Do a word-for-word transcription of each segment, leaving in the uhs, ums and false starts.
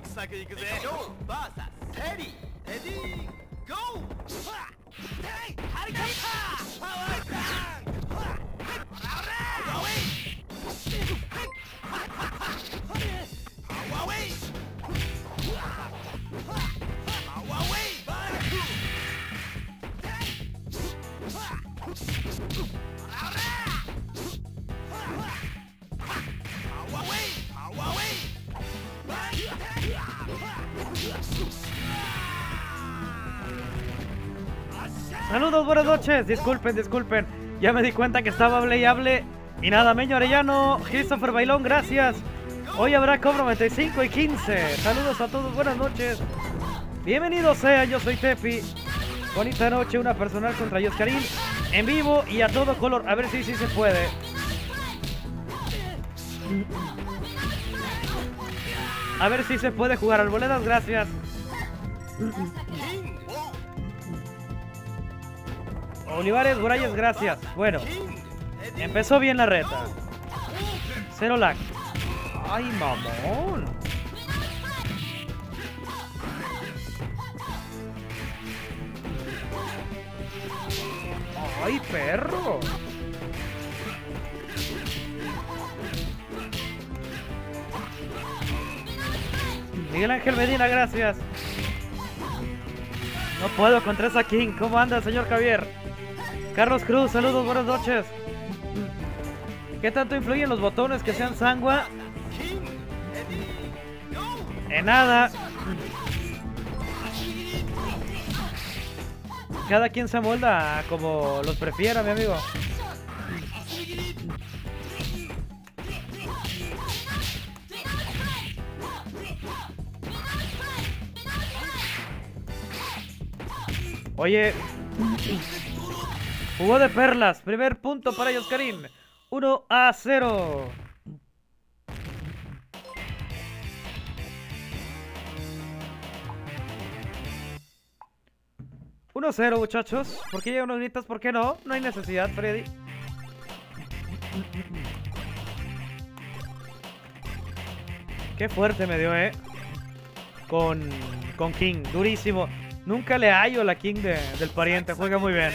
Saludos, buenas noches. Disculpen, disculpen. Ya me di cuenta que estaba hable y hable. Y nada, Meño Arellano, Christopher Bailón, gracias. Hoy habrá Cobra noventa y cinco y quince. Saludos a todos, buenas noches. Bienvenidos sean, yo soy Tepi. Bonita noche, una personal contra Yoscarín. En vivo y a todo color. A ver si sí, sí se puede. A ver si se puede jugar arboledas, gracias. Olivares, Borayes, gracias. Bueno, empezó bien la reta. Cero lag. Ay, mamón. Ay, perro. Miguel Ángel Medina, gracias. No puedo contra esa King. ¿Cómo anda, señor Javier? Carlos Cruz, saludos, buenas noches. ¿Qué tanto influyen los botones que sean sangua? En nada. Cada quien se amolda como los prefiera, mi amigo. Oye, jugó de perlas. Primer punto para Yoscarín. uno a cero. uno a cero, muchachos. ¿Por qué ya unos gritas? ¿Por qué no? No hay necesidad, Freddy. Qué fuerte me dio, eh. Con, con King. Durísimo. Nunca le hallo la King de, del pariente. Juega muy bien.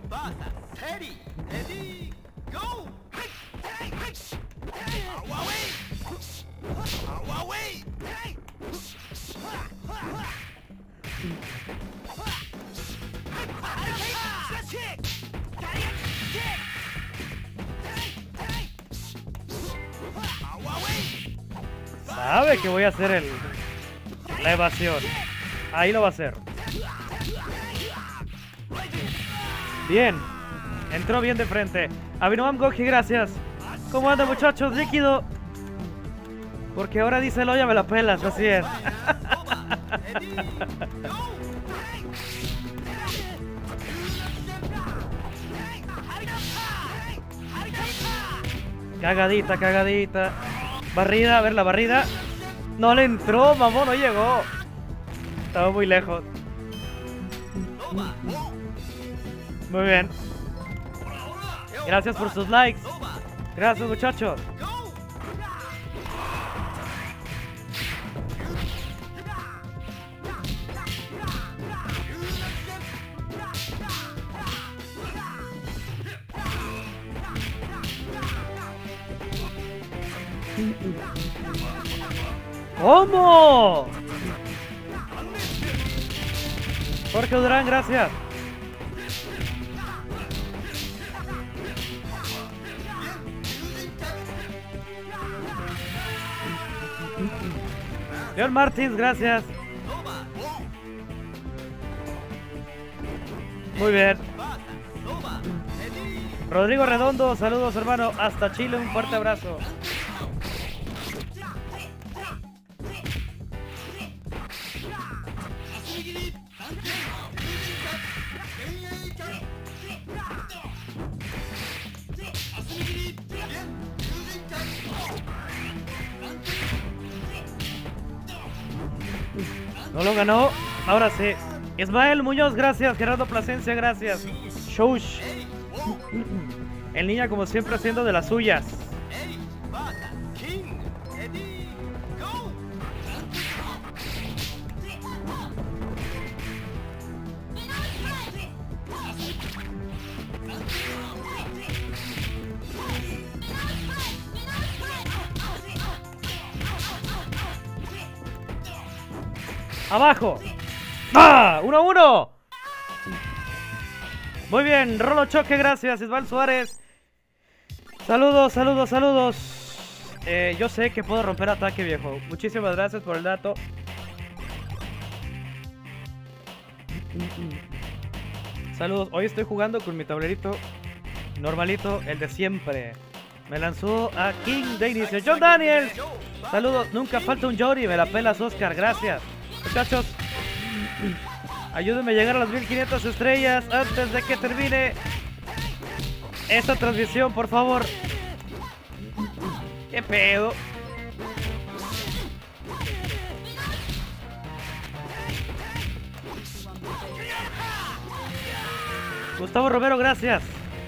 Sabe que voy a hacer el, la evasión. Ahí lo va a hacer. Bien. Entró bien de frente. Abinoam Goki, gracias. ¿Cómo anda, muchachos? Líquido. Porque ahora dice Loya me la pelas, así es. Cagadita, cagadita. Barrida, a ver la barrida. No le entró, mamón, no llegó. Estaba muy lejos. Muy bien. Gracias por sus likes. Gracias, muchachos. ¿Cómo? Jorge Durán, gracias. Leon Martins, gracias. Muy bien. Rodrigo Redondo, saludos, hermano. Hasta Chile, un fuerte abrazo. No lo ganó. Ahora sí. Ismael Muñoz, gracias. Gerardo Plasencia, gracias. Shoush. El niña como siempre haciendo de las suyas. ¡Abajo! ¡Ah! ¡uno a uno! Muy bien, Rolo Choque, gracias, Ismael Suárez. Saludos, saludos, saludos. Eh, yo sé que puedo romper ataque, viejo. Muchísimas gracias por el dato. Saludos, hoy estoy jugando con mi tablerito normalito, el de siempre. Me lanzó a King de inicio. John Daniels. Saludos, nunca falta un Jory. Me la pelas, Oscar, gracias. Muchachos, ayúdenme a llegar a las mil quinientas estrellas antes de que termine esta transmisión, por favor. ¿Qué pedo? Gustavo Romero, gracias.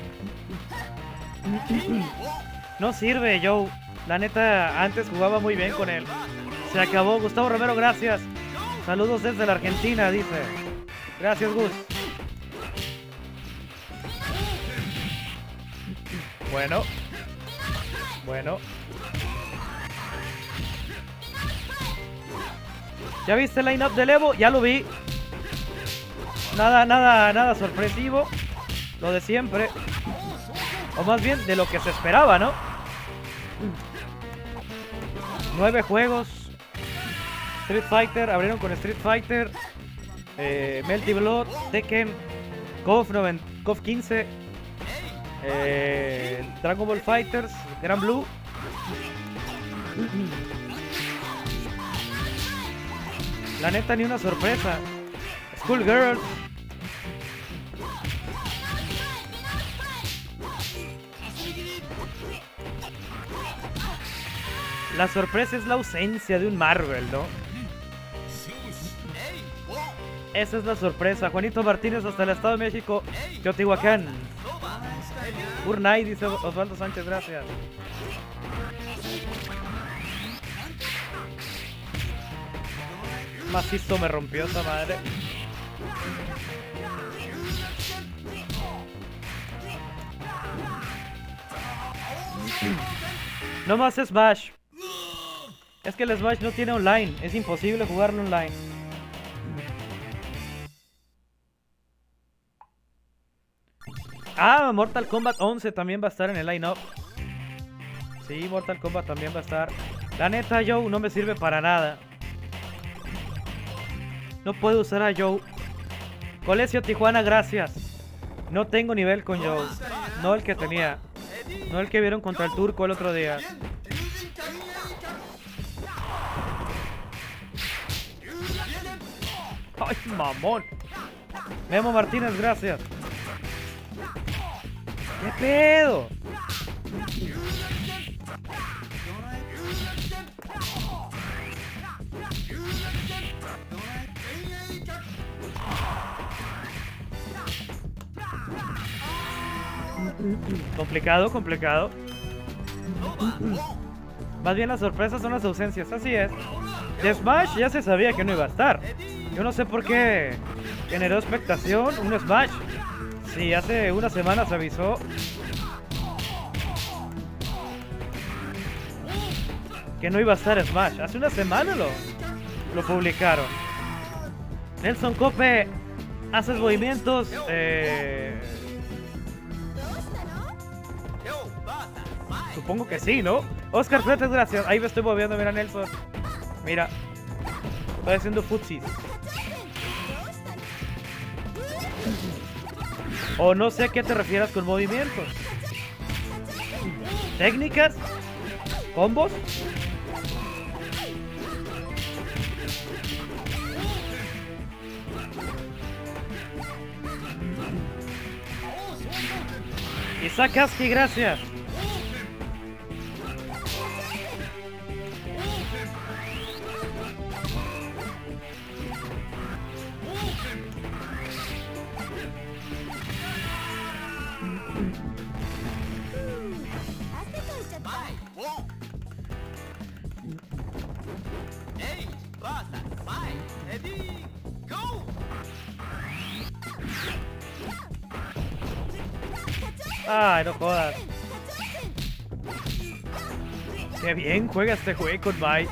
No sirve, Joe. La neta, antes jugaba muy bien con él. Se acabó. Gustavo Romero, gracias. Saludos desde la Argentina, dice. Gracias, Gus. Bueno. Bueno. ¿Ya viste el line-up del Evo? Ya lo vi. Nada, nada, nada sorpresivo. Lo de siempre. O más bien, de lo que se esperaba, ¿no? Nueve juegos. Street Fighter, abrieron con Street Fighter, eh, Melty Blood, Tekken, KOF quince, eh, Dragon Ball Fighters, Gran Blue. La neta, ni una sorpresa. Schoolgirl. La sorpresa es la ausencia de un Marvel, ¿no? Esa es la sorpresa. Juanito Martínez hasta el Estado de México, Teotihuacán. Urnay, dice Osvaldo Sánchez, gracias. Macizo me rompió esa madre. No más Smash. Es que el Smash no tiene online. Es imposible jugarlo online. Ah, Mortal Kombat once también va a estar en el line-up. Sí, Mortal Kombat también va a estar. La neta, Joe no me sirve para nada. No puedo usar a Joe. Colegio Tijuana, gracias. No tengo nivel con Joe. No el que tenía. No el que vieron contra el turco el otro día. Ay, mamón. Memo Martínez, gracias. ¿Qué pedo? Complicado, complicado. Más bien las sorpresas son las ausencias, así es. De Smash ya se sabía que no iba a estar. Yo no sé por qué generó expectación un Smash. Si hace una semana se avisó. Que no iba a estar Smash. Hace una semana lo, lo publicaron. Nelson Cope, haces movimientos. Eh... Supongo que sí, ¿no? Oscar Fretes, gracias. Ahí me estoy moviendo, mira, Nelson. Mira. Estoy haciendo futsis. O no sé a qué te refieras con movimientos. ¿Técnicas? ¿Combos? Isaac Aski, gracias. Ay, no jodas. Qué bien juega este juego, bye.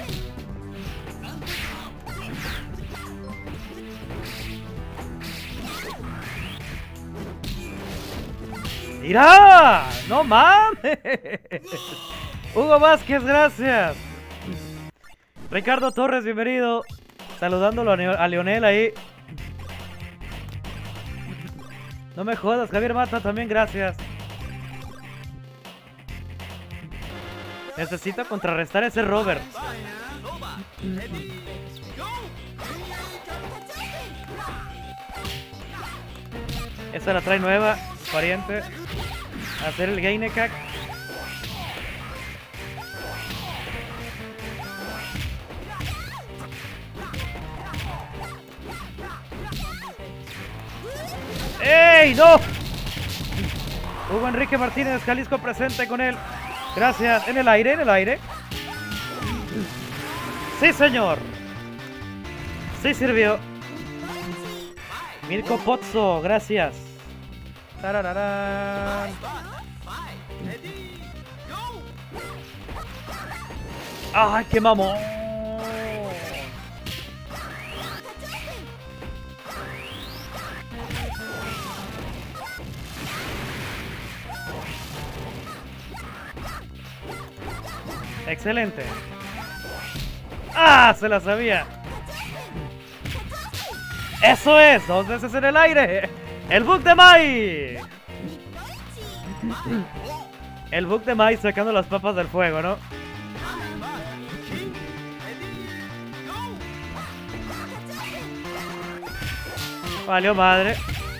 ¡Mira! ¡No mames! Hugo Vázquez, gracias. Ricardo Torres, bienvenido. Saludándolo a Leonel ahí. No me jodas, Javier Mata, también gracias. Necesito contrarrestar ese Robert. Esa la trae nueva, pariente. Hacer el Gainekak. ¡Ey, no! Hugo Enrique Martínez, Jalisco presente con él. Gracias. En el aire, en el aire. Sí, señor. Sí sirvió. Mirko Pozzo, gracias. Tarararán. ¡Ay, qué mamón! Excelente. ¡Ah! Se la sabía. ¡Eso es! Dos veces en el aire. El bug de Mai. El bug de Mai sacando las papas del fuego, ¿no? Valió madre.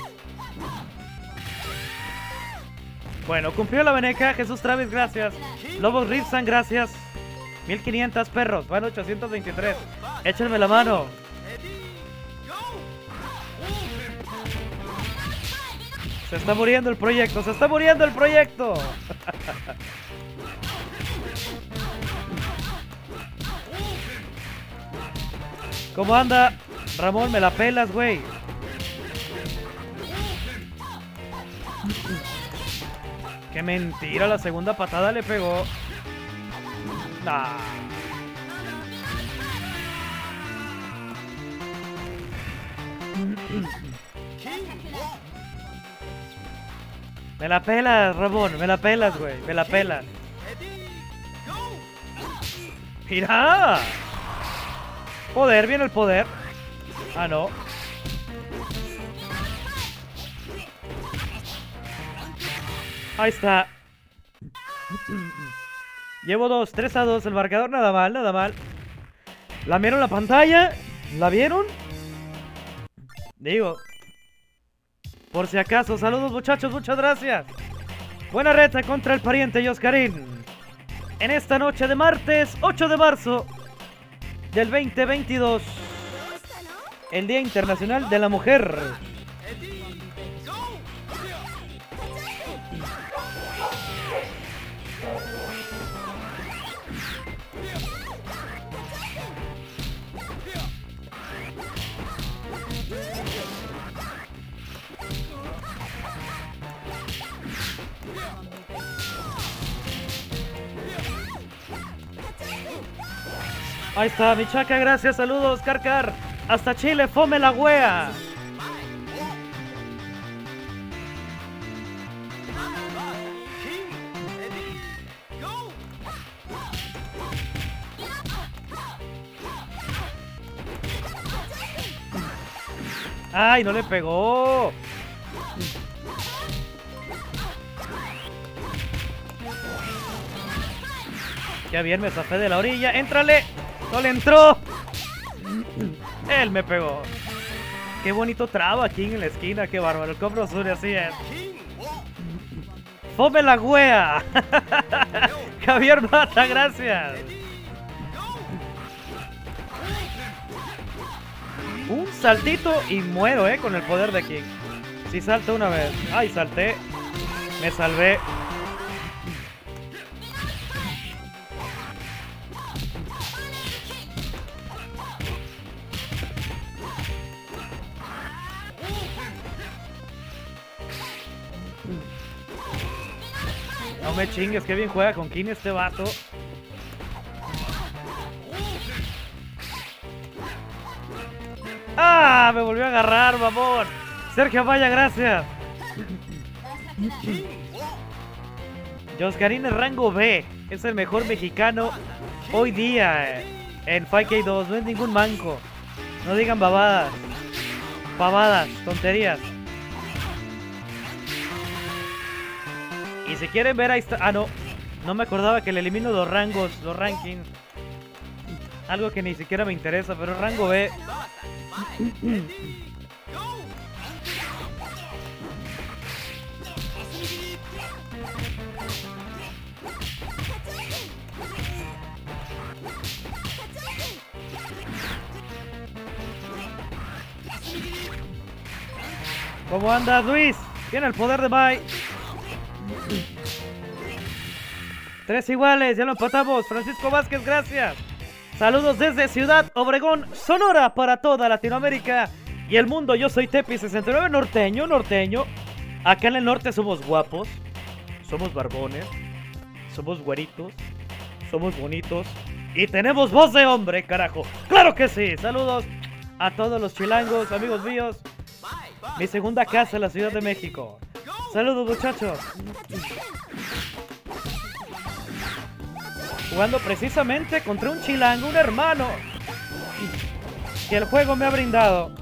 Bueno, cumplió la veneca. Jesús Travis, gracias. Lobos Ripsan, gracias. mil quinientos perros, van ochocientos veintitrés. Échenme la mano. Se está muriendo el proyecto, se está muriendo el proyecto. ¿Cómo anda? Ramón, me la pelas, güey. Qué mentira, la segunda patada le pegó. Nah. Me la pelas, Ramón, me la pelas, güey, me la pelas. ¡Mira! Poder, viene el poder. Ah, no. Ahí está. Llevo dos, tres a dos. El marcador nada mal, nada mal. ¿La vieron la pantalla? ¿La vieron? Digo, por si acaso. Saludos, muchachos, muchas gracias. Buena reta contra el pariente Yoscarín. En esta noche de martes ocho de marzo del veinte veintidós. El Día Internacional de la Mujer. Ahí está, mi chaca, gracias, saludos, Carcar. Hasta Chile, fome la wea. Ay, no le pegó. Ya bien, me zafé de la orilla. ¡Éntrale! ¡No le entró! Él me pegó. Qué bonito traba aquí en la esquina. Qué bárbaro. El Cobro Sur así es. ¡Fome la wea! Javier Mata, gracias. Un saltito y muero, eh, con el poder de King. Si salto una vez. Ay, salté. Me salvé. No me chingues, que bien juega con Kini este vato. ¡Ah! Me volvió a agarrar, mamón. Sergio Vaya, gracias. Joscarín es rango B. Es el mejor mexicano hoy día eh, en cinco K dos. No es ningún manco. No digan babadas. Pavadas, tonterías. Y si quieren ver, ahí está. Ah, no. No me acordaba que le elimino los rangos, los rankings. Algo que ni siquiera me interesa, pero rango B. ¿Cómo andas, Luis? Tiene el poder de Mai. Tres iguales, ya lo empatamos. Francisco Vázquez, gracias. Saludos desde Ciudad Obregón, Sonora, para toda Latinoamérica y el mundo. Yo soy Tepi sesenta y nueve, norteño, norteño. Acá en el norte somos guapos, somos barbones, somos güeritos, somos bonitos y tenemos voz de hombre, carajo. ¡Claro que sí! Saludos a todos los chilangos, amigos míos. Mi segunda casa en la Ciudad de México. Saludos, muchachos. Jugando precisamente contra un chilango, un hermano que el juego me ha brindado.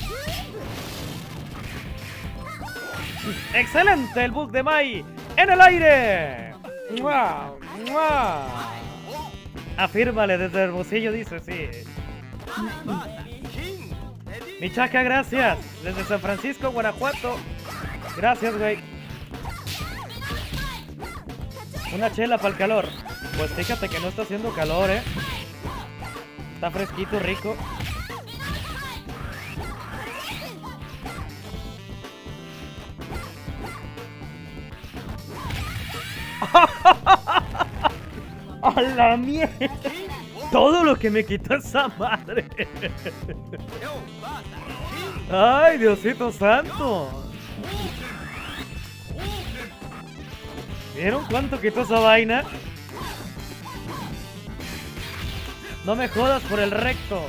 ¡Excelente el bug de Mai! ¡En el aire! ¡Mua! ¡Mua! Afírmale desde Hermosillo, dice, sí. Mi chaca, gracias. Desde San Francisco, Guanajuato. Gracias, güey. Una chela para el calor. Pues fíjate que no está haciendo calor, ¿eh? Está fresquito, rico. ¡A la mierda! Todo lo que me quitó esa madre. ¡Ay, Diosito santo! ¿Vieron cuánto quitó esa vaina? No me jodas por el recto.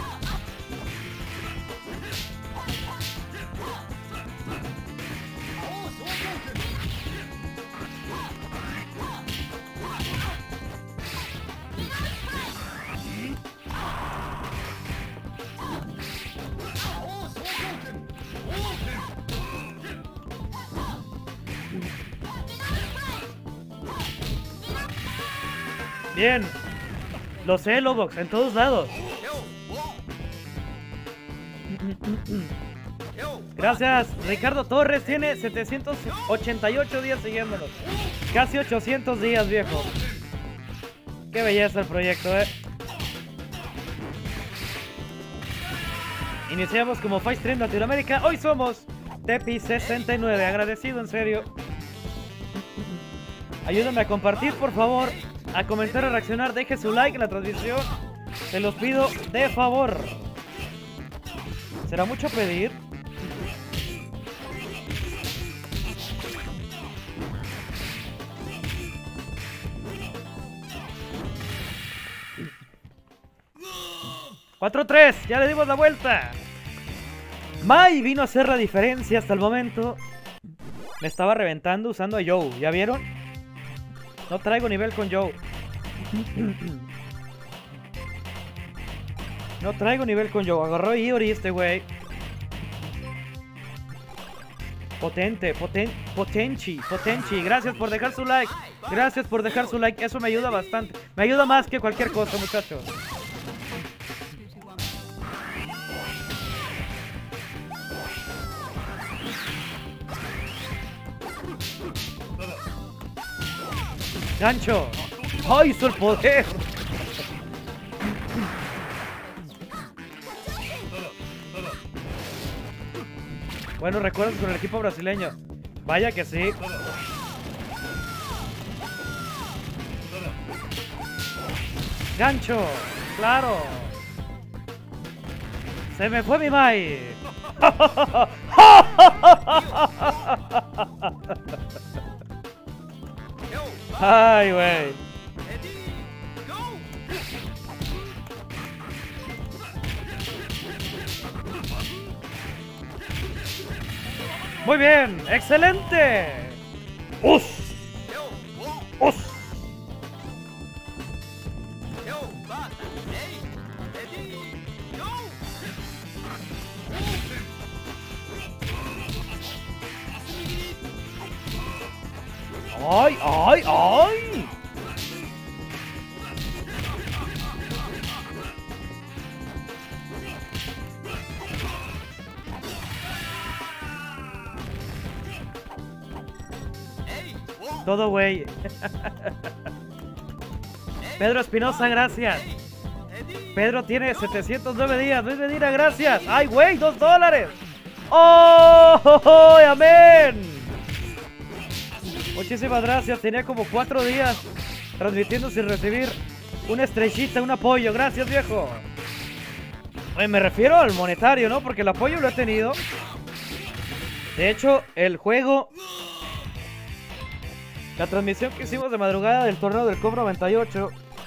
Bien. Lo sé, Lobox, en todos lados. Gracias. Ricardo Torres tiene setecientos ochenta y ocho días siguiéndonos. Casi ochocientos días, viejo. Qué belleza el proyecto, eh. Iniciamos como Fight Stream Latinoamérica. Hoy somos Tepi sesenta y nueve. Agradecido, en serio. Ayúdame a compartir, por favor. A comentar, a reaccionar, deje su like en la transmisión. Se los pido de favor. ¿Será mucho pedir? cuatro tres, ya le dimos la vuelta. Mai vino a hacer la diferencia hasta el momento. Me estaba reventando usando a Joe, ¿ya vieron? No traigo nivel con Joe. No traigo nivel con Joe. Agarró Iori este güey. Potente, poten, potenchi, potenchi. Gracias por dejar su like. Gracias por dejar su like. Eso me ayuda bastante. Me ayuda más que cualquier cosa, muchachos. Gancho. ¡Ay, hizo el poder! Bueno, recuerdas con el equipo brasileño. Vaya que sí. Gancho. Claro. Se me fue mi Mai. Ay, güey. Muy bien, excelente. ¡Us! ¡Us! ¡Ay, ay, ay! Todo güey. Pedro Espinosa, gracias. Pedro tiene setecientos nueve días. Luis Medina, gracias. ¡Ay, güey! ¡Dos dólares! ¡Oh! oh, oh ¡Amén! Muchísimas gracias. Tenía como cuatro días transmitiendo sin recibir una estrellita, un apoyo. Gracias, viejo. Oye, me refiero al monetario, ¿no? Porque el apoyo lo he tenido. De hecho, el juego... La transmisión que hicimos de madrugada del torneo del Cobra noventa y ocho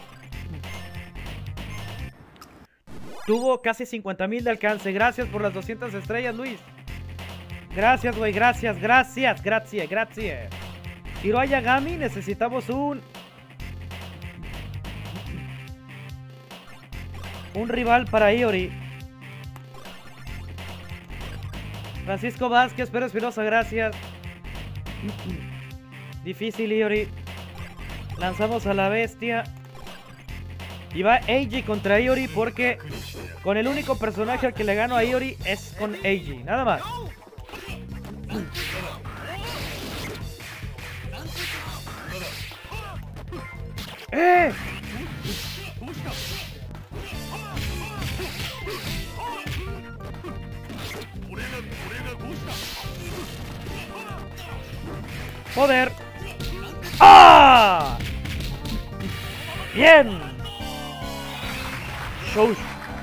tuvo casi cincuenta mil de alcance. Gracias por las doscientas estrellas, Luis. Gracias, güey. Gracias, gracias, gracias, gracias. Hiroya Gami, necesitamos un... Un rival para Iori. Francisco Vázquez, Pedro Espinosa, gracias. Difícil, Iori. Lanzamos a la bestia. Y va Eiji contra Iori porque con el único personaje al que le gano a Iori es con Eiji. Nada más. ¡Eh! ¡Joder! ¡Ah! ¡Bien! Show.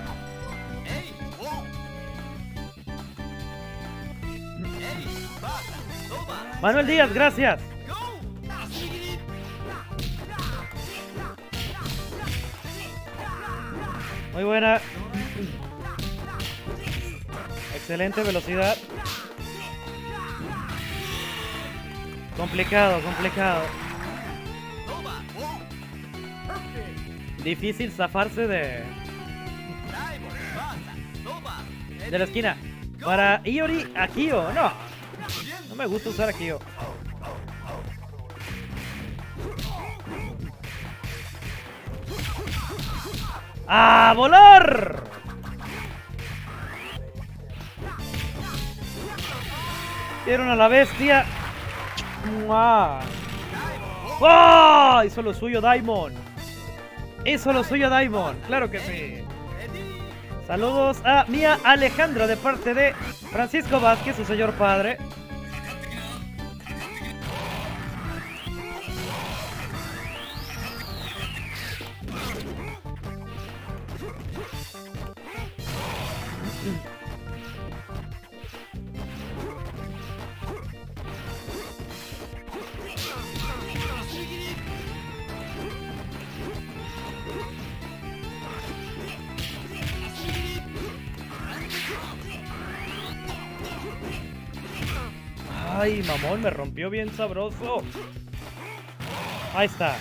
Manuel Díaz, gracias. Muy buena. Excelente velocidad. Complicado, complicado. Difícil zafarse de... De la esquina. Para Iori, Akio. No. No me gusta usar Akio. ¡A volar! Dieron a la bestia. ¡Mua! ¡Oh! Hizo lo suyo Daimon. Hizo lo suyo Daimon. Claro que sí. Saludos a Mía Alejandra de parte de Francisco Vázquez, su señor padre. Ay, mamón, me rompió bien sabroso. Ahí está.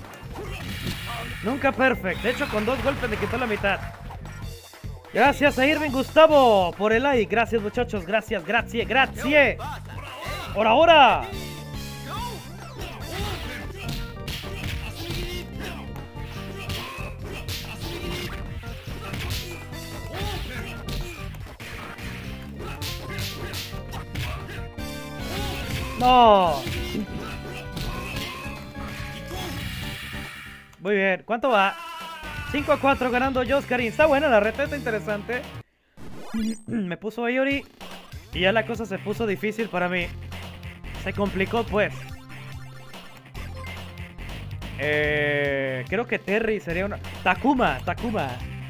Nunca perfect. De hecho, con dos golpes le quitó la mitad. Gracias a Irving Gustavo por el like. Gracias, muchachos. Gracias, gracias, gracias. Por ahora. No. Muy bien. ¿Cuánto va? cinco a cuatro ganando Joscarín. Está buena la reta, está interesante. Me puso Iori y ya la cosa se puso difícil para mí. Se complicó, pues. Eh, creo que Terry sería una... Takuma, Takuma.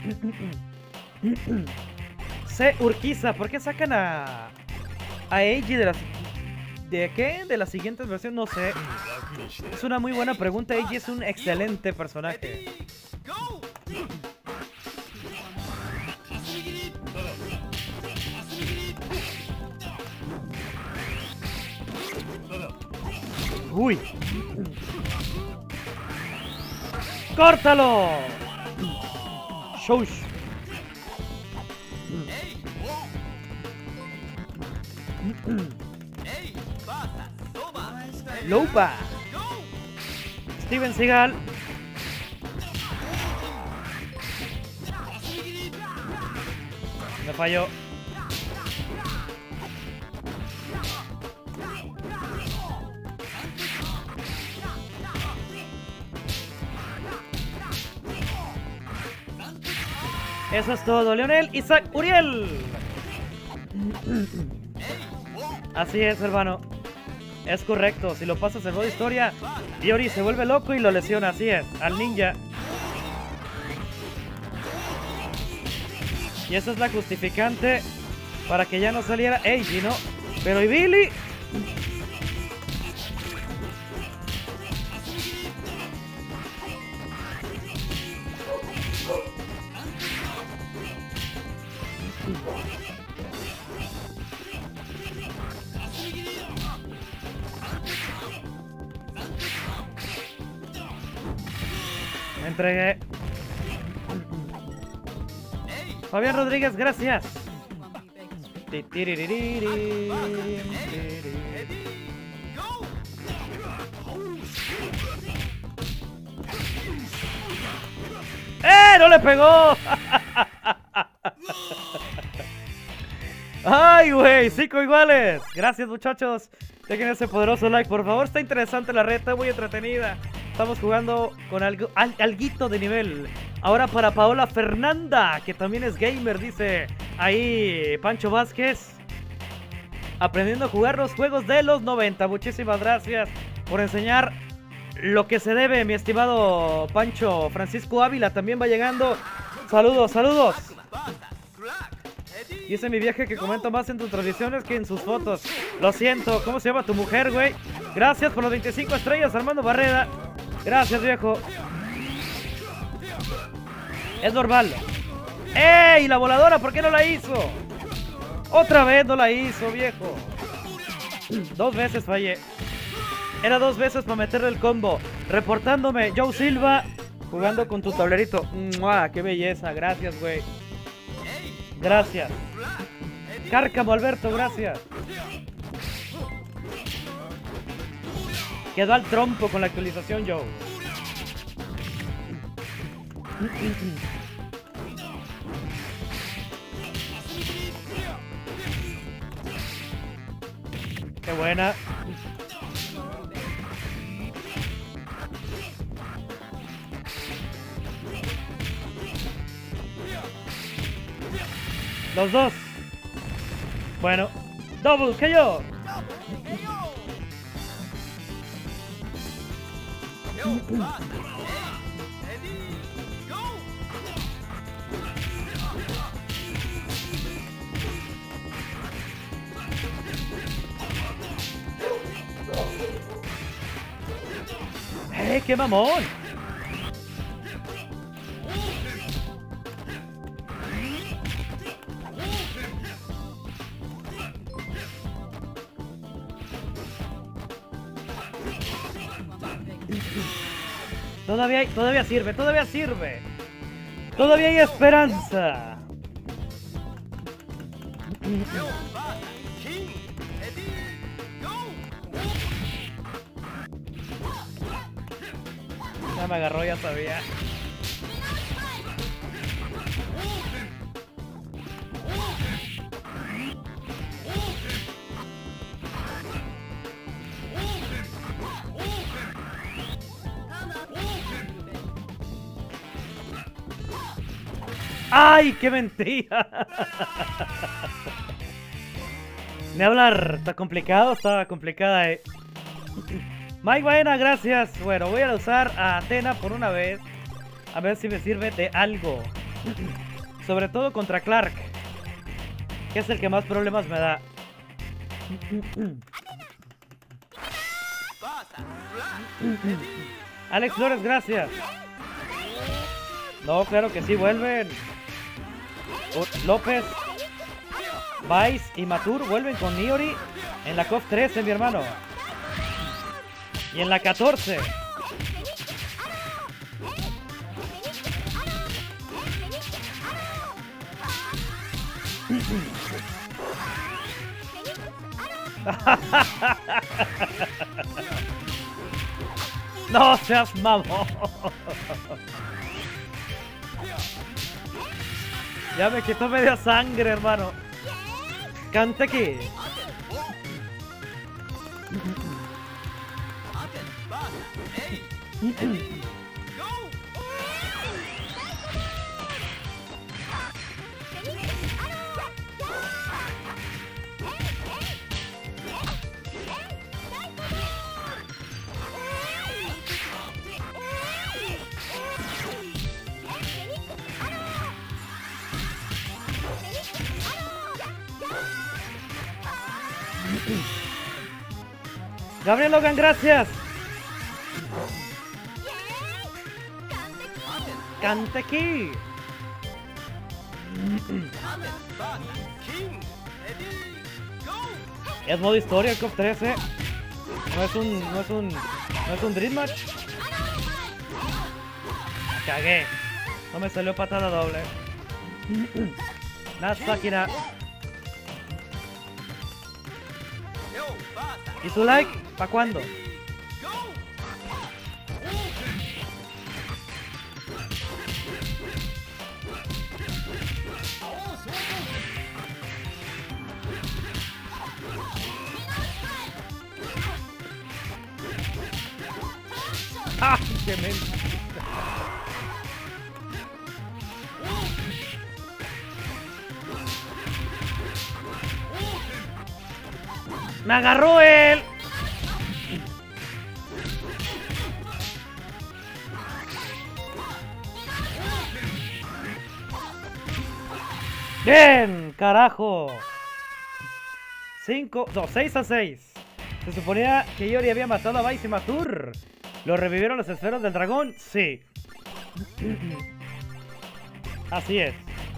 C. Urquiza. ¿Por qué sacan a... A Eiji de las... ¿De qué? De la siguiente versión, no sé. Es una muy buena pregunta. Eiji es un excelente personaje. Uy. ¡Córtalo! Shush. Lupa. Steven Seagal. Me falló. Eso es todo, Leonel Isaac Uriel. Así es, hermano. Es correcto. Si lo pasas en modo historia, Iori se vuelve loco y lo lesiona. Así es, al ninja. Y esa es la justificante para que ya no saliera Eiji, ¿no? Pero ¿y Billy? Me entregué. Fabián Rodríguez, gracias. ¡Eh! ¡No le pegó! ¡Ay, güey! ¡Cinco iguales! Gracias, muchachos. Dejen ese poderoso like, por favor. Está interesante la reta, muy entretenida. Estamos jugando con algo, al, alguito de nivel. Ahora para Paola Fernanda, que también es gamer, dice ahí Pancho Vázquez. Aprendiendo a jugar los juegos de los noventa. Muchísimas gracias por enseñar lo que se debe, mi estimado Pancho. Francisco Ávila también va llegando. Saludos, saludos. Dice mi vieja que comenta más en tus transmisiones que en sus fotos. Lo siento. ¿Cómo se llama tu mujer, güey? Gracias por los veinticinco estrellas, Armando Barreda. Gracias, viejo. Es normal. ¡Ey! La voladora, ¿por qué no la hizo? Otra vez no la hizo, viejo. Dos veces fallé. Era dos veces para meterle el combo. Reportándome, Joe Silva. Jugando con tu tablerito. ¡Mua! ¡Qué belleza! Gracias, güey. Gracias. Cárcamo Alberto, gracias. Quedó al trompo con la actualización, Joe. Qué buena. Los dos. Bueno, double K O. ¡Eh, qué mamón! Todavía, hay, todavía sirve, todavía sirve. Todavía hay esperanza. Ya me agarró, ya sabía. ¡Ay, qué mentira! Ni hablar, está complicado, está complicada, eh. Mike Baena, gracias. Bueno, voy a usar a Athena por una vez. A ver si me sirve de algo. Sobre todo contra Clark, que es el que más problemas me da. Alex Flores, gracias. No, claro que sí, vuelven. López, Vice y Matur vuelven con Niori en la C O F trece, mi hermano. Y en la catorce. No seas mamón. Ya me quitó media sangre, hermano. Cante aquí. Gabriel Logan, gracias. Cante aquí. Es modo historia el C O F trece. No es un. No es un. No es un Dream Match. Cagué. No me salió patada doble. Nasakira. ¿Y su like? ¿Pa' cuándo? ¡Ah! ¡Qué mente! ¡Me agarró él! ¡Bien! ¡Carajo! cinco, no, seis a seis. Se suponía que Iori había matado a Vice y Matur. ¿Lo revivieron las esferas del dragón? Sí. Así es.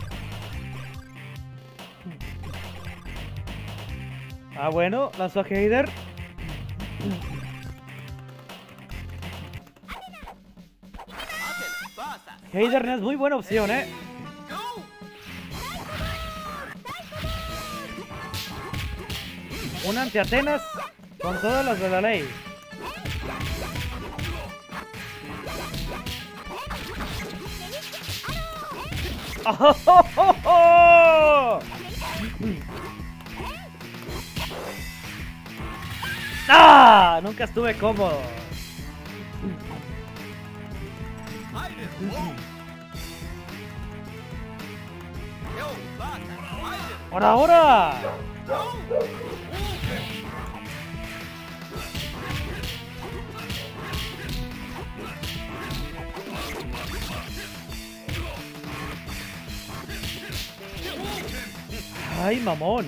Ah, bueno, lanzó a Heider. Heider no es muy buena opción, ¿eh? Un anti-Atenas con todas las de la ley. ¡Oh, oh, oh, oh! ¡Ah! Nunca estuve cómodo. ¡Ahora, ahora! ¡Ay, mamón!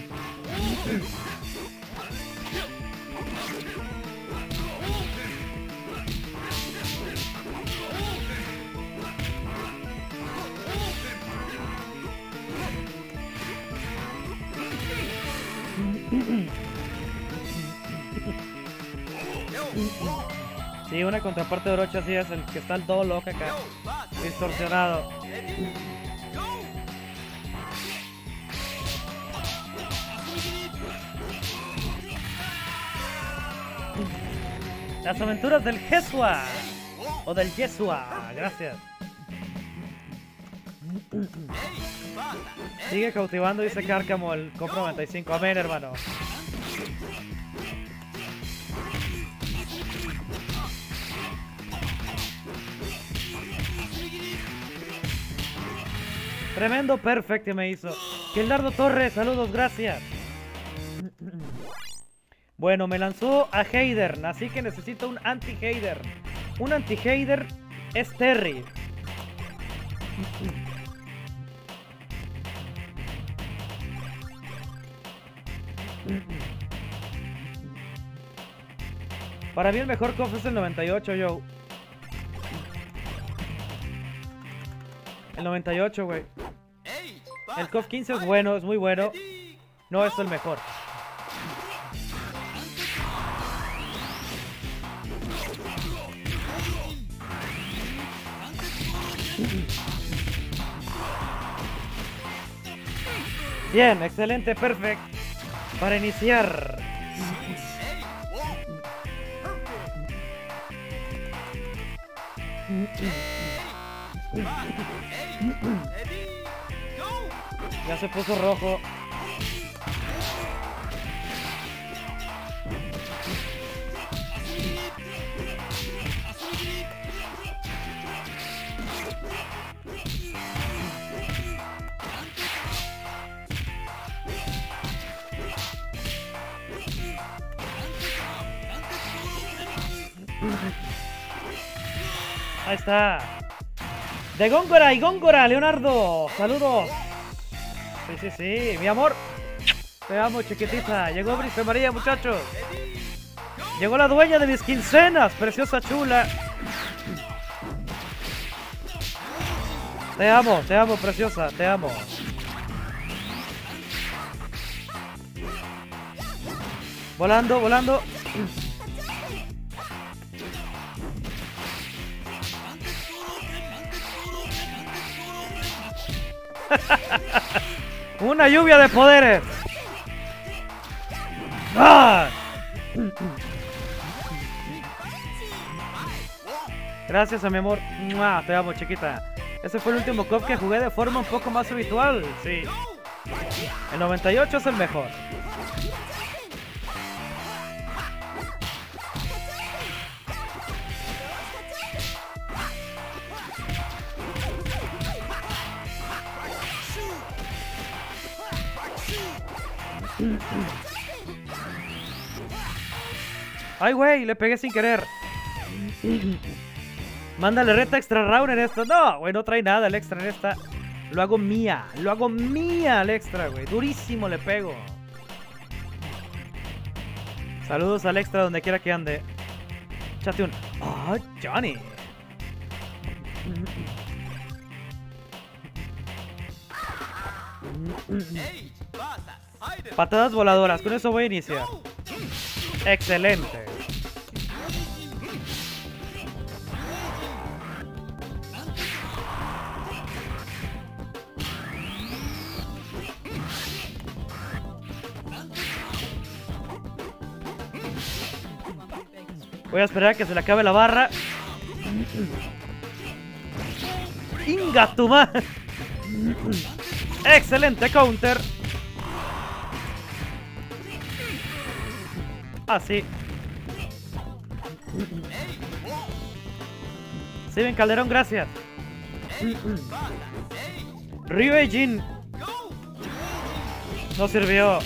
Sí, una contraparte de Orochi así es, el que está el todo loco acá, distorsionado. Las aventuras del Jesua o del Yesua, gracias. Sigue cautivando, dice Cárcamo, el Compro noventa y cinco. Amén, hermano. Tremendo perfecto me hizo. Gildardo Torres, saludos, gracias. Bueno, me lanzó a Heider, así que necesito un anti-Heider. Un anti-Heider es Terry. Para mí el mejor C O F es el noventa y ocho, yo. El noventa y ocho, güey. El C O F quince es bueno, es muy bueno. No es el mejor. Bien, excelente, perfecto. Para iniciar. Ya se puso rojo. Ahí está. De Góngora y Góngora, Leonardo. Saludos. Sí, sí, sí. Mi amor. Te amo, chiquitita. Llegó Brice María, muchachos. Llegó la dueña de mis quincenas. Preciosa chula. Te amo, te amo, preciosa. Te amo. Volando, volando. Una lluvia de poderes. ¡Ah! Gracias a mi amor. ¡Mua! Te amo, chiquita. Ese fue el último C O F que jugué de forma un poco más habitual. Sí. El noventa y ocho es el mejor. Ay, güey, le pegué sin querer. Mándale reta extra round en esto. No, güey, no trae nada el extra en esta. Lo hago mía, lo hago mía el extra, güey. Durísimo le pego. Saludos al extra donde quiera que ande. Échate un... ¡Oh, Johnny! Patadas voladoras, con eso voy a iniciar. Excelente. Voy a esperar a que se le acabe la barra. ¡Inga tu madre! Excelente counter. Así. Steven Calderón, gracias. Ryu Jin. No sirvió.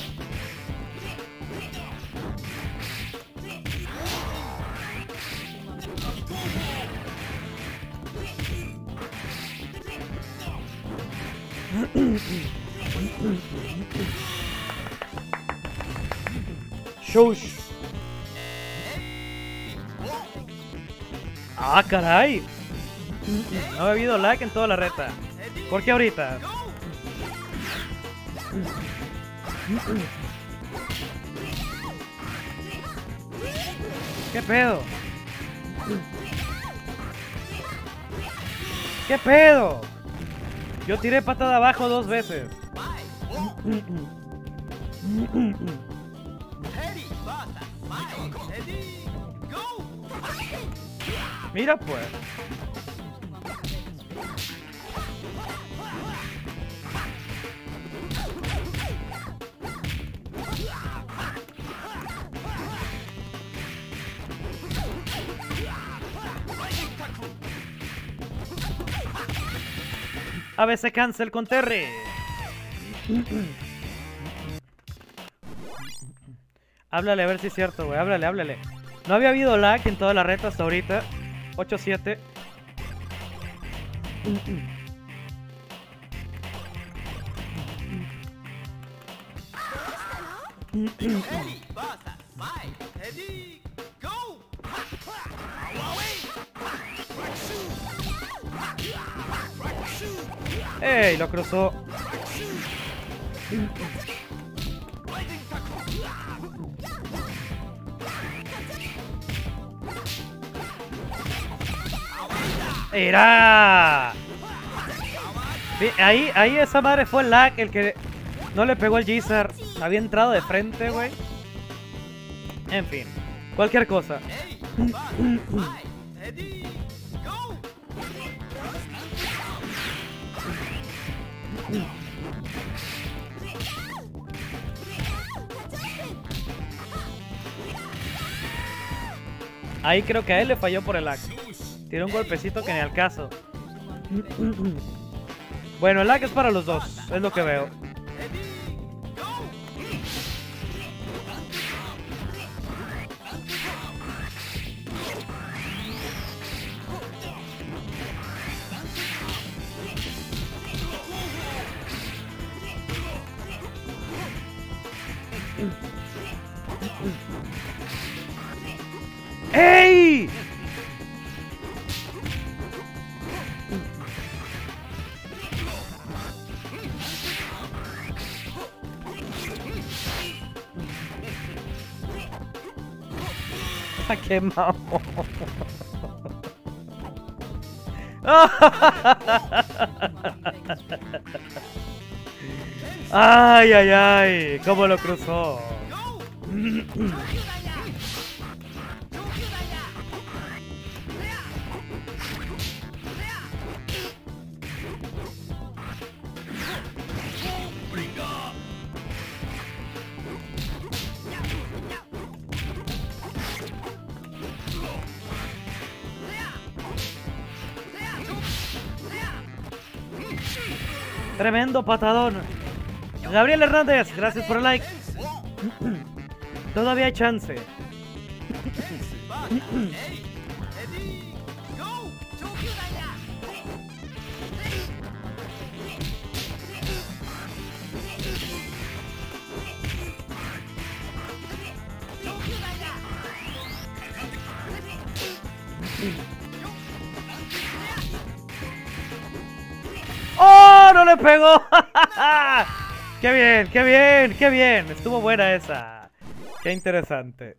Shush. Ah, caray. No ha habido lag en toda la reta. ¿Por qué ahorita? ¿Qué pedo? ¿Qué pedo? Yo tiré patada abajo dos veces. Mira pues. A veces cancel con Terry. Háblale a ver si es cierto, güey. Háblale, háblale. No había habido lag en toda la reta hasta ahorita. ocho siete. ¡Ey! Lo cruzó. ¡Era! Sí, ahí, ahí esa madre fue el lag, el que no le pegó el Gizzard. Había entrado de frente, güey. En fin, cualquier cosa. Ahí creo que a él le falló por el lag. Tiró un golpecito que ni al caso. Bueno, el lag es para los dos, es lo que veo. ¡Ey! ¡Qué mamón! ¡Ay, ay, ay! ¿Cómo lo cruzó? Tremendo patadón. Gabriel Hernández, gracias por el like. Todavía hay chance. ¡Oh! ¡No le pegó! ¡Qué bien! ¡Qué bien! ¡Qué bien! Estuvo buena esa. ¡Qué interesante!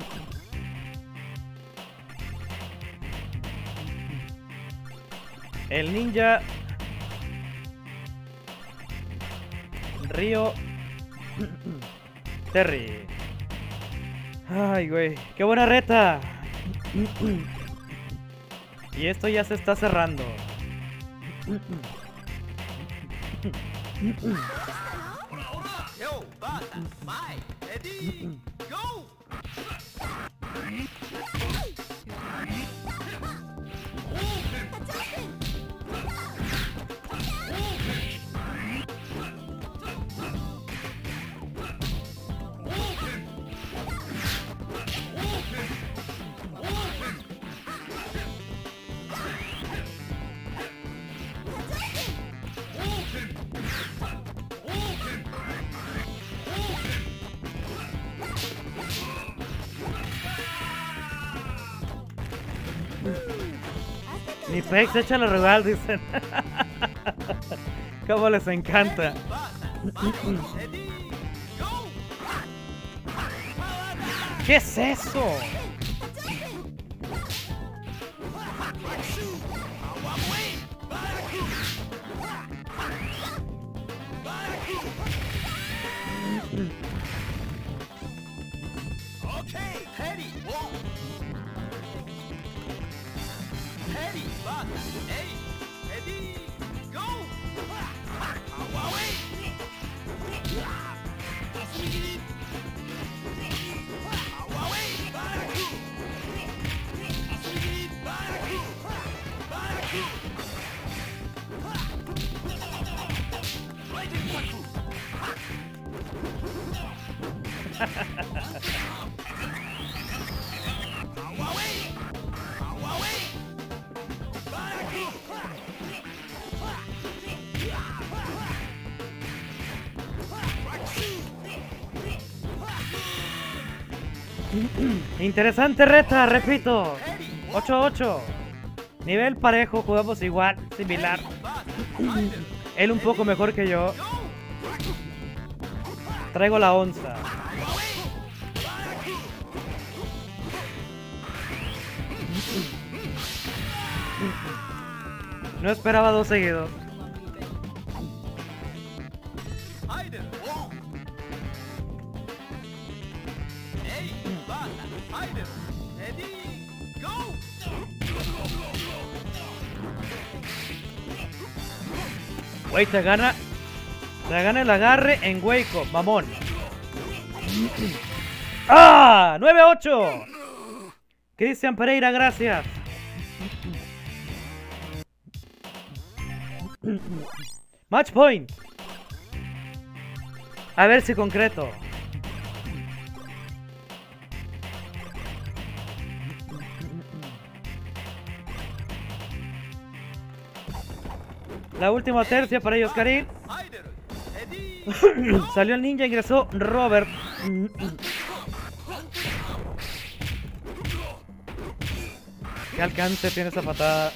El ninja Río Terry. Ay, güey. ¡Qué buena reta! Y esto ya se está cerrando. Ni Pex echa la rival, dicen. Cómo les encanta. ¿Qué es eso? Interesante reta, repito. ocho a ocho. Nivel parejo, jugamos igual, similar. Él un poco mejor que yo. Traigo la onza. No esperaba dos seguidos. Güey, te gana. Te gana el agarre en Hueco, mamón. ¡Ah! nueve a ocho. Cristian Pereira, gracias. Match point. A ver si concreto. La última tercia para ellos, Karim. Salió el ninja, ingresó Robert. ¿Qué alcance tiene esa patada?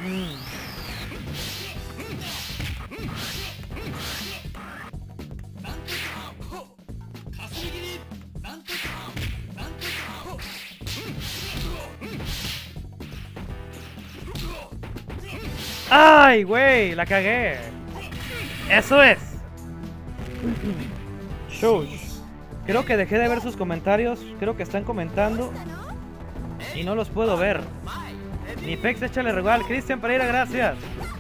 ¡Ay, güey! La cagué. Eso es. Shows. Creo que dejé de ver sus comentarios. Creo que están comentando y no los puedo ver. Ni Pex, échale regal. Cristian Pereira, gracias.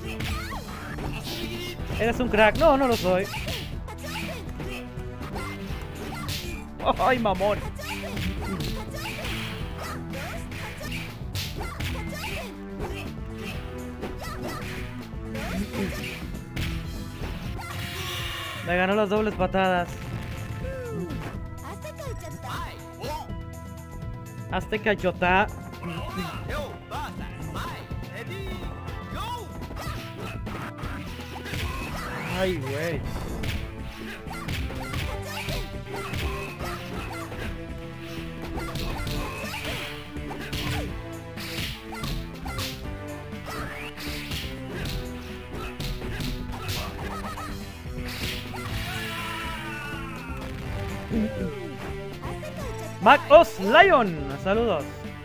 Eres un crack. No, no lo soy. ¡Ay, mamón! Me ganó las dobles patadas. Azteca Yota. Ay, güey. Mac Os Lion, saludos.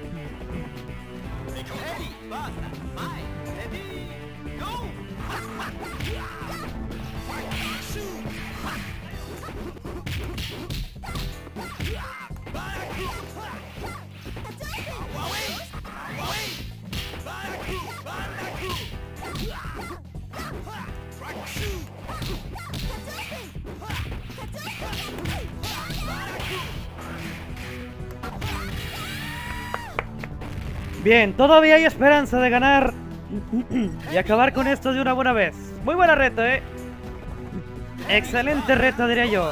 Bien, todavía hay esperanza de ganar y acabar con esto de una buena vez. Muy buena reta, eh. Excelente reta, diría yo.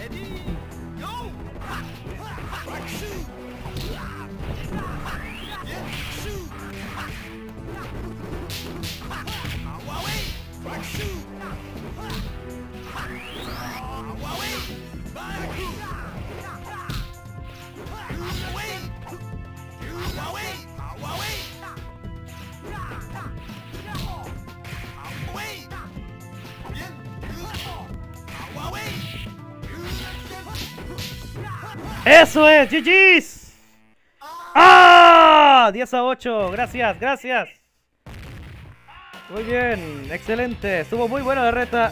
¡Eso es! ¡G G's! ¡Ah! diez a ocho. Gracias, gracias. Muy bien, excelente. Estuvo muy buena la reta.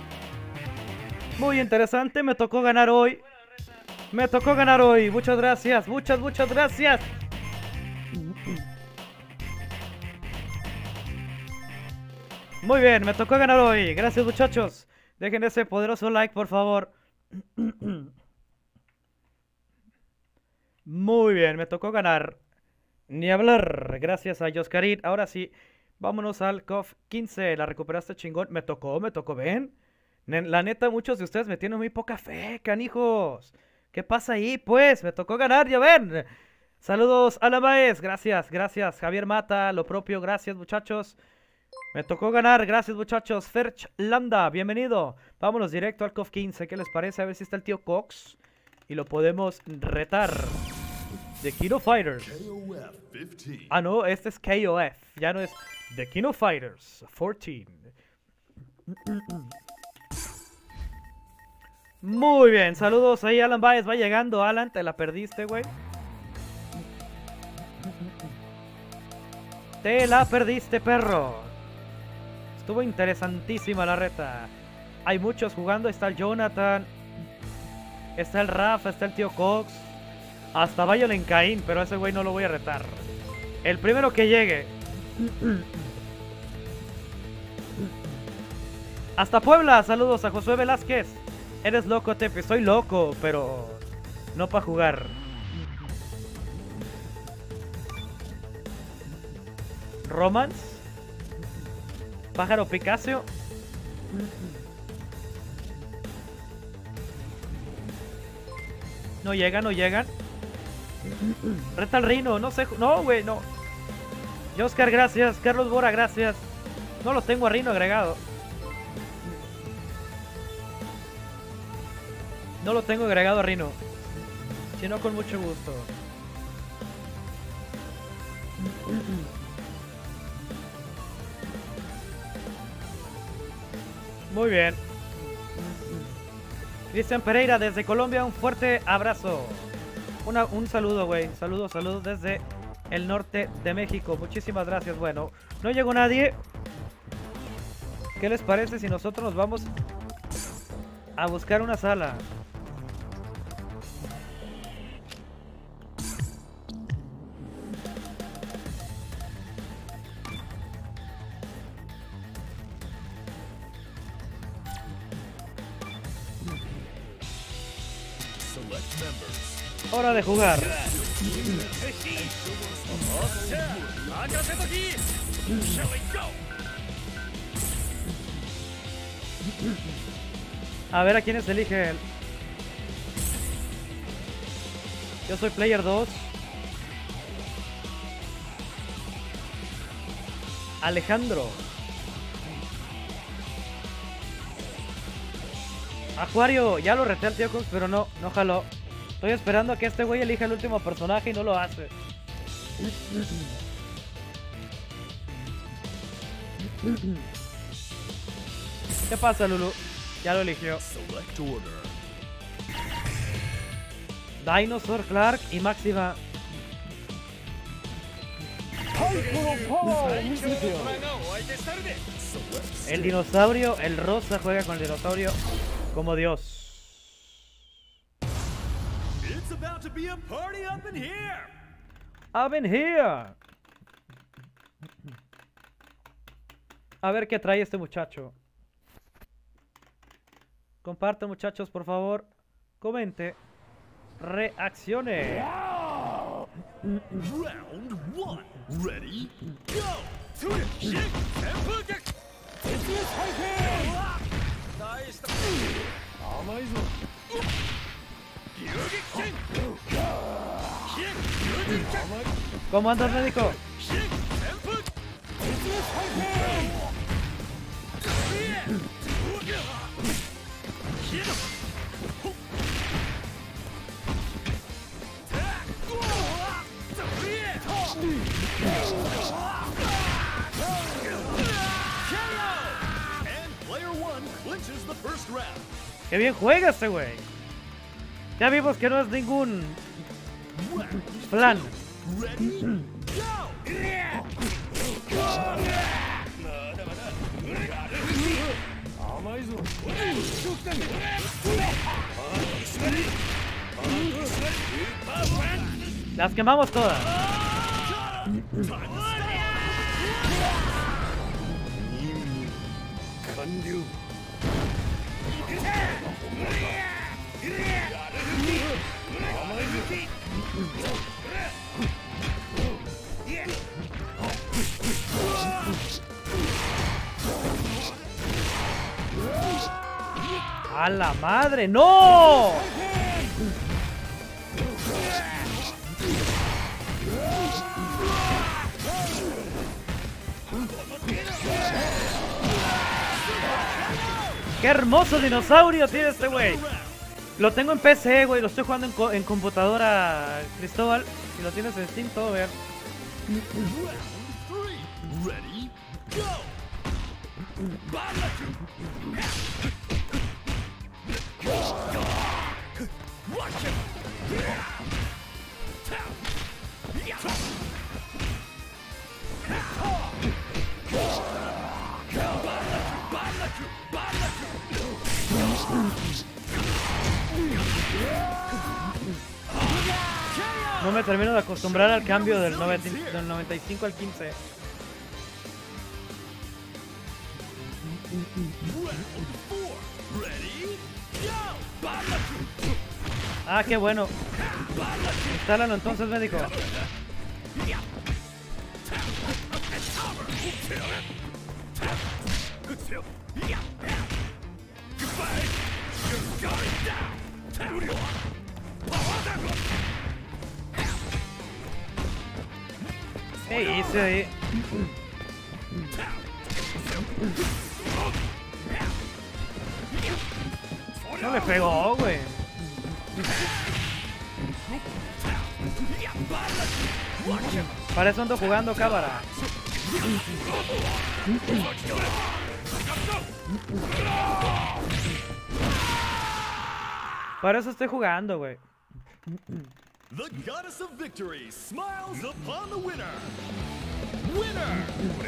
Muy interesante. Me tocó ganar hoy. Me tocó ganar hoy. Muchas gracias. Muchas, muchas gracias. Muy bien, me tocó ganar hoy. Gracias, muchachos. Dejen ese poderoso like, por favor. Muy bien, me tocó ganar. Ni hablar. Gracias a Yoscarit. Ahora sí, vámonos al C O F quince. La recuperaste chingón. Me tocó, me tocó, ¿ven? La neta, muchos de ustedes me tienen muy poca fe, canijos. ¿Qué pasa ahí? Pues, me tocó ganar, ya ven. Saludos a la Maes. Gracias, gracias. Javier Mata, lo propio. Gracias, muchachos. Me tocó ganar. Gracias, muchachos. Ferch Landa, bienvenido. Vámonos directo al C O F quince. ¿Qué les parece? A ver si está el tío Cox y lo podemos retar. The King of Fighters. Ah, no, este es K O F. Ya no es The King of Fighters catorce. Muy bien, saludos ahí. Alan Baez va llegando. Alan, te la perdiste, güey. Te la perdiste, perro. Estuvo interesantísima la reta. Hay muchos jugando. Está el Jonathan. Está el Rafa. Está el tío Cox. Hasta Violent Caín. Pero a ese güey no lo voy a retar. El primero que llegue. Hasta Puebla. Saludos a Josué Velázquez. Eres loco, Tepe. Soy loco, pero no para jugar. Romance. Pájaro Picasso. No llegan, no llegan. Reta al Rino, no sé. No, güey, no. Oscar, gracias. Carlos Bora, gracias. No lo tengo a Rino agregado. No lo tengo agregado a Rino. Si no, con mucho gusto. Muy bien. Cristian Pereira desde Colombia, un fuerte abrazo. Una, un saludo, güey. Saludos, saludos desde el norte de México. Muchísimas gracias. Bueno, no llegó nadie. ¿Qué les parece si nosotros nos vamos a buscar una sala? Hora de jugar. A ver a quiénes eligen. Yo soy player dos. Alejandro. Acuario, ya lo reté al tío Cox, pero no, no jaló. Estoy esperando a que este güey elija el último personaje y no lo hace. ¿Qué pasa, Lulu? Ya lo eligió. Dinosaur, Clark y Máxima. El dinosaurio, el rosa juega con el dinosaurio como Dios. Up in here. A ver qué trae este muchacho. Comparte, muchachos, por favor. Comente. Reaccione. Round one. Ready, go. ¿Cómo andas, médico? ¡Qué bien juega este güey! Ya vimos que no es ningún plan. Las quemamos todas. ¡A la madre! ¡No! ¡Qué hermoso dinosaurio tiene este güey! Lo tengo en P C, güey. Lo estoy jugando en, co en computadora, Cristóbal. Si lo tienes en Steam, todo bien. Ready, go! No me termino de acostumbrar al cambio del, noventa, del noventa y cinco al quince. Ah, qué bueno. Instálalo entonces, médico. ¿Qué hice ahí? No le pegó, güey. Para eso ando jugando, cámara. Para eso estoy jugando, güey. The goddess of victory smiles upon the winner. Winner!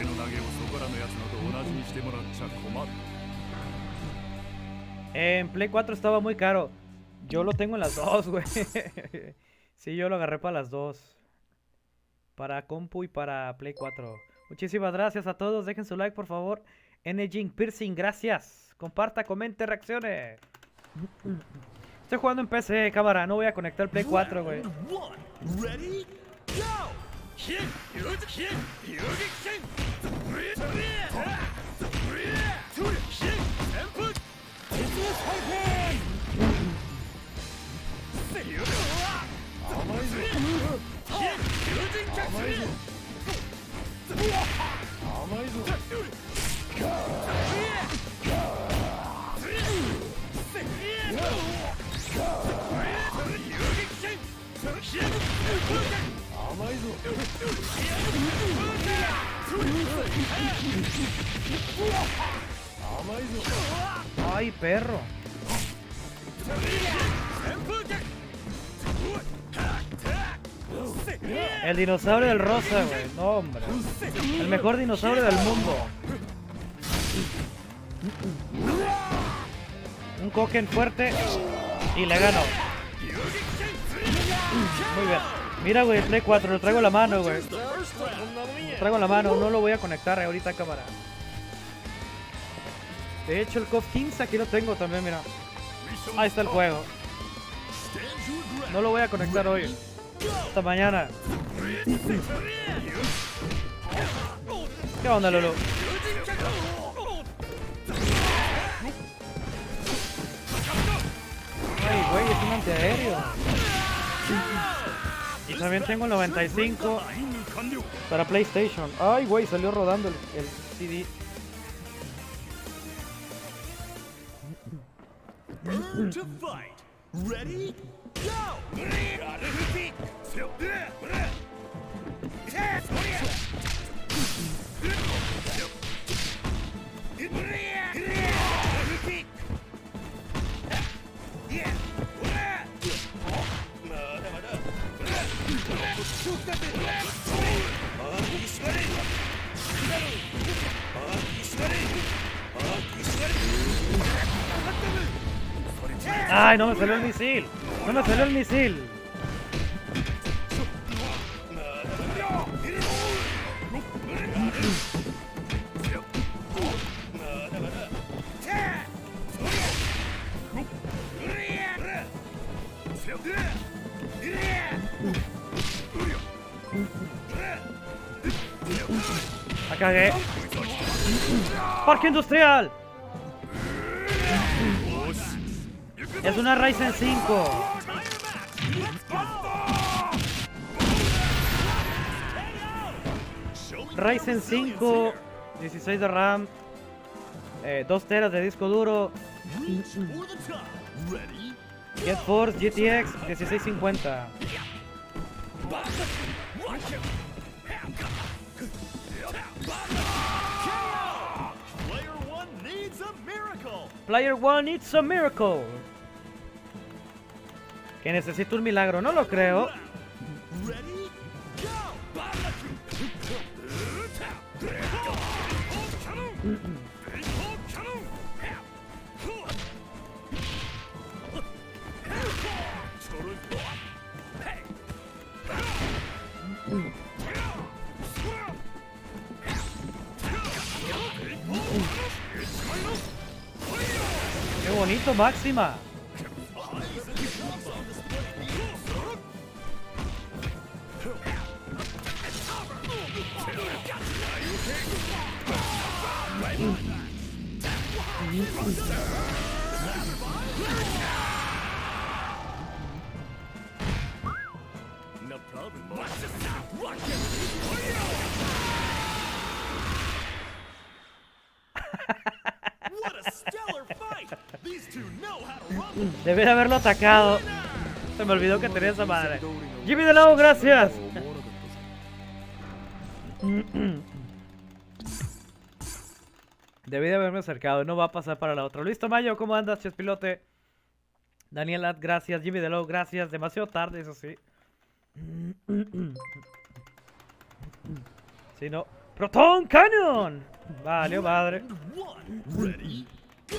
En Play cuatro estaba muy caro. Yo lo tengo en las dos, güey. Sí, yo lo agarré para las dos. Para compu y para Play cuatro. Muchísimas gracias a todos. Dejen su like, por favor. N Jing Piercing, gracias. Comparta, comente, reaccione. Estoy jugando en P C, cámara. No voy a conectar el Play cuatro, güey. Ready, go! Ay, perro. El dinosaurio del rosa, güey. No, hombre. El mejor dinosaurio del mundo. Un Koken fuerte y le gano. Muy bien. Mira, güey, el Play cuatro. Lo traigo en la mano, güey. Lo traigo en la mano. No lo voy a conectar ahorita a cámara. De hecho, el C O F quince aquí lo tengo también, mira. Ahí está el juego. No lo voy a conectar hoy. Hasta mañana. ¿Qué onda, Lolo? Ay, güey, es un antiaéreo. Y también tengo el noventa y cinco para PlayStation. Ay, güey, salió rodando el, el C D. Burn to fight. Ready, go! Ay, no me salió el misil. No me salió el misil. La cagué. Parque industrial. Es una Ryzen cinco. Ryzen cinco, dieciséis de RAM, eh, dos teras de disco duro. Get Force G T X dieciséis cincuenta. Player one needs a miracle. Player one needs a miracle. Que necesito un milagro, no lo creo. Ready, go. Qué bonito, Máxima. No problem. What a stellar fight! These two know how to rumble. Debí de haberlo atacado. Se me olvidó que tenía esa madre. Jimmy de nuevo, gracias. Debí de haberme acercado. No va a pasar para la otra. Luis Tamayo, ¿cómo andas, Chespilote? Daniel At, gracias. Jimmy de nuevo, gracias. Demasiado tarde, eso sí. Si no. ¡Proton Canyon! Vale, madre. One, ready, go.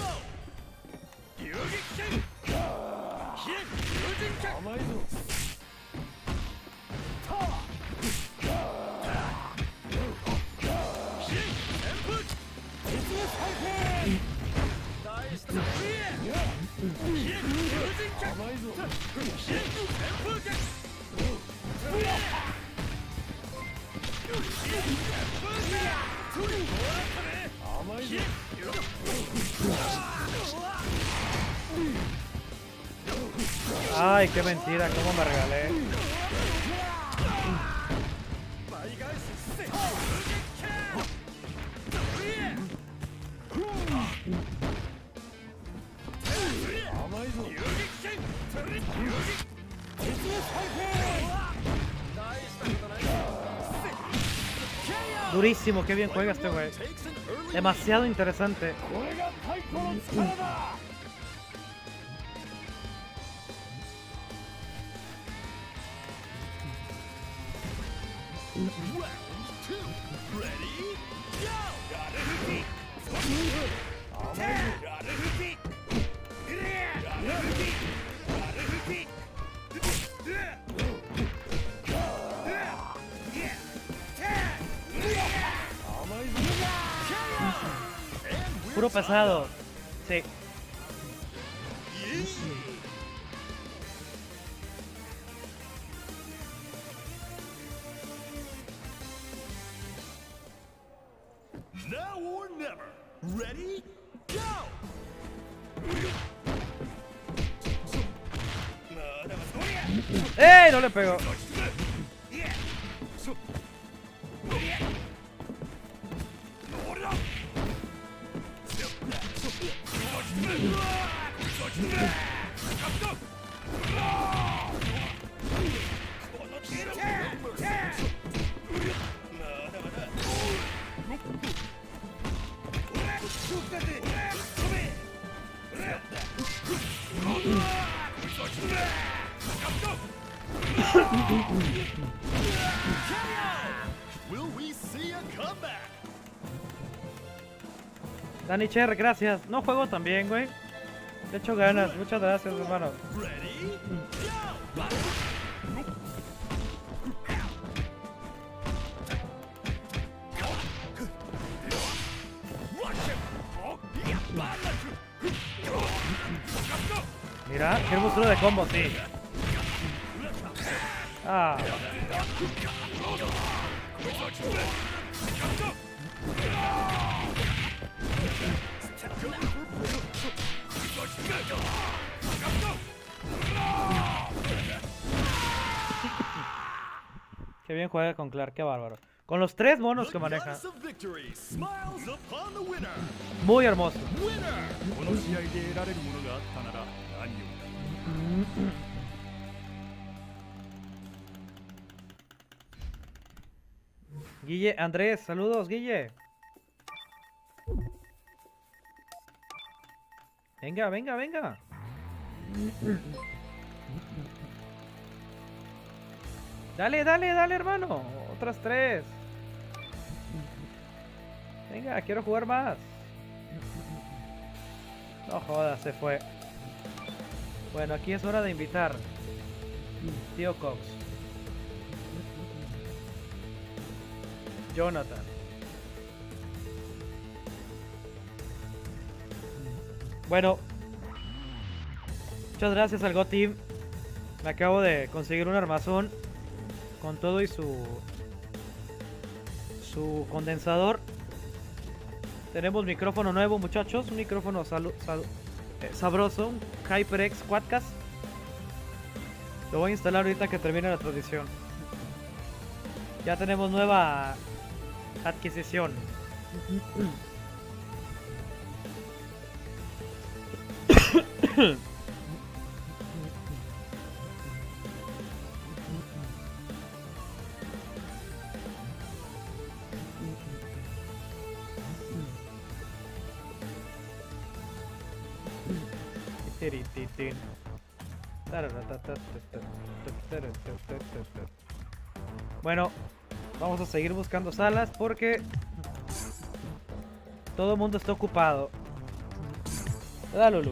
Ay, qué mentira, cómo me regalé. Durísimo, qué bien juega este güey. Demasiado interesante. Puro pesado. Sí. Now or never. Ready, go. ¡Ey! No le pegó. Will we see a comeback? Dani Cher, gracias. No juego tan bien, güey. Le echo ganas. Muchas gracias, hermano. Ready, go. Mira, qué hermosura de combo, sí. Ah. Qué bien juega con Clark, qué bárbaro. Con los tres monos que maneja. Muy hermoso. Guille, Andrés, saludos, Guille. Venga, venga, venga. Dale, dale, dale, hermano. Otras tres. Venga, quiero jugar más. No jodas, se fue. Bueno, aquí es hora de invitar. Tío Cox. Jonathan. Bueno. Muchas gracias al Go Team. Me acabo de conseguir un armazón con todo y su su condensador. Tenemos micrófono nuevo, muchachos. Un micrófono salu, salu, eh, sabroso. Un HyperX Quadcast. Lo voy a instalar ahorita que termine la transmisión. Ya tenemos nueva adquisición. Bueno, vamos a seguir buscando salas porque todo el mundo está ocupado. ¿Verdad, Lulu?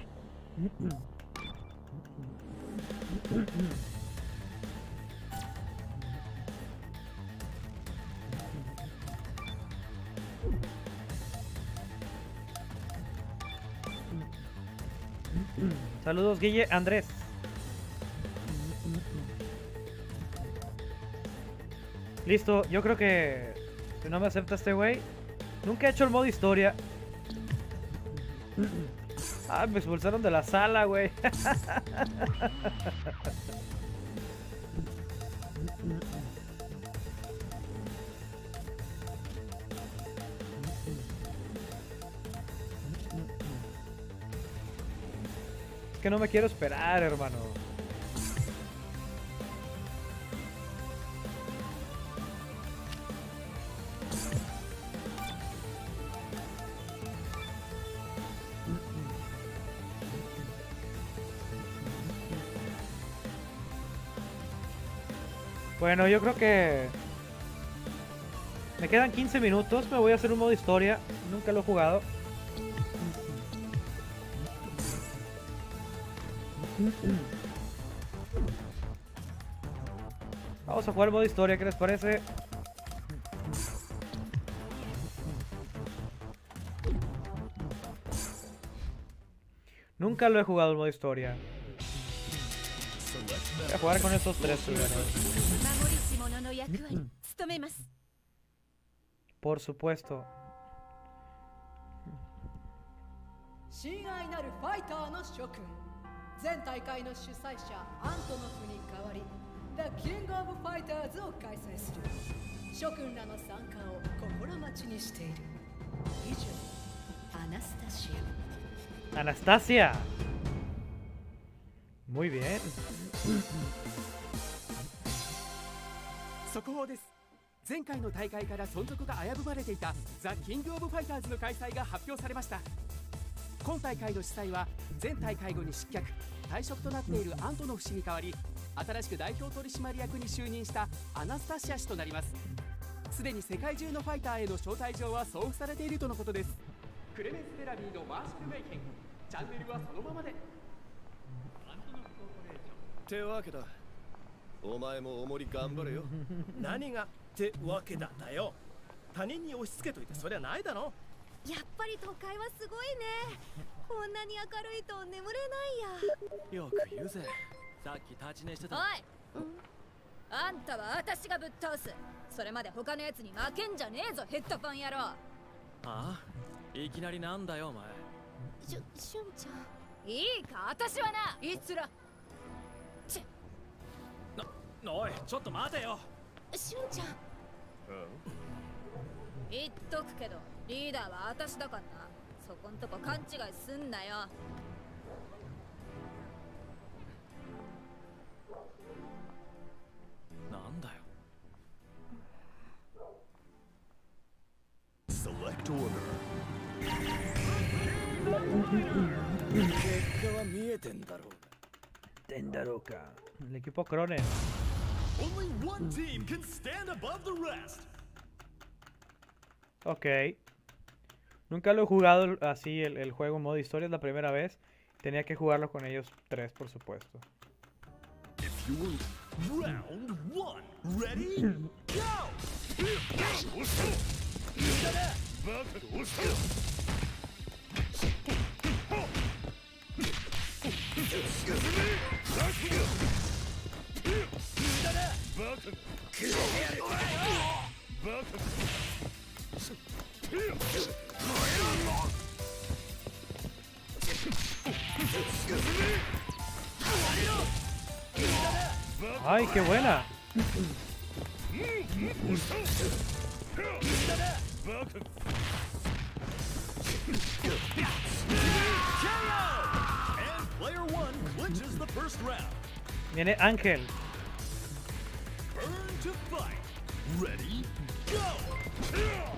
Saludos, Guille, Andrés. Listo, yo creo que si no me acepta este güey. Nunca he hecho el modo historia. Ah, me expulsaron de la sala, güey. Es que no me quiero esperar, hermano. Bueno, yo creo que me quedan quince minutos. Me voy a hacer un modo historia. Nunca lo he jugado. Vamos a jugar el modo historia, ¿qué les parece? Nunca lo he jugado el modo historia. Voy a jugar con estos tres primero. Por supuesto. 親愛なるファイターの諸君、全大会の主催者アントノフに代わり The King of Fighters を開催する。諸君らの参加を心待ちにしている。以上、アナスタシア。 Anastasia. Muy bien. 速報です。前回の大会から存続が危ぶまれていたザ・キング・オブ・ファイターズの開催が発表されました。今大会の主催は前大会後に失脚退職となっているアントノフ氏に代わり、新しく代表取締役に就任したアナスタシア氏となります。すでに世界中のファイターへの招待状は送付されているとのことです。クレメンス・ベラビーのマーシャル・メイケン、チャンネルはそのままで。 ってわけだ。お前もおもり頑張れよ。 何がってわけだだよ。他人に押し付けといてそりゃないだろ。 やっぱり都会はすごいね。こんなに明るいと眠れないや。 よく言うぜ。さっき立ち寝してた。 おい、あんたは私がぶっ倒す。それまで他のやつに負けんじゃねえぞ、ヘッドフォン野郎。 ああ、いきなりなんだよお前。 しゅ、しゅんちゃん。 いいか、私はな、いつら。ちな、おい、ちょっと待てよ。 しゅんちゃん。 言っとくけど、リーダーは私だからな。そこんとこ勘違いすんなよ。 Select order. 結果は見えてんだろう。 Tendaroka. El equipo Cronen. Only one team can stand above the rest. Ok. Nunca lo he jugado así el, el juego en modo historia, es la primera vez. Tenía que jugarlo con ellos tres, por supuesto. If you will, round one, ready, go! ¡Ay, qué buena! And player one clinches the first round. Viene Ángel. Burn to fight. Ready, go!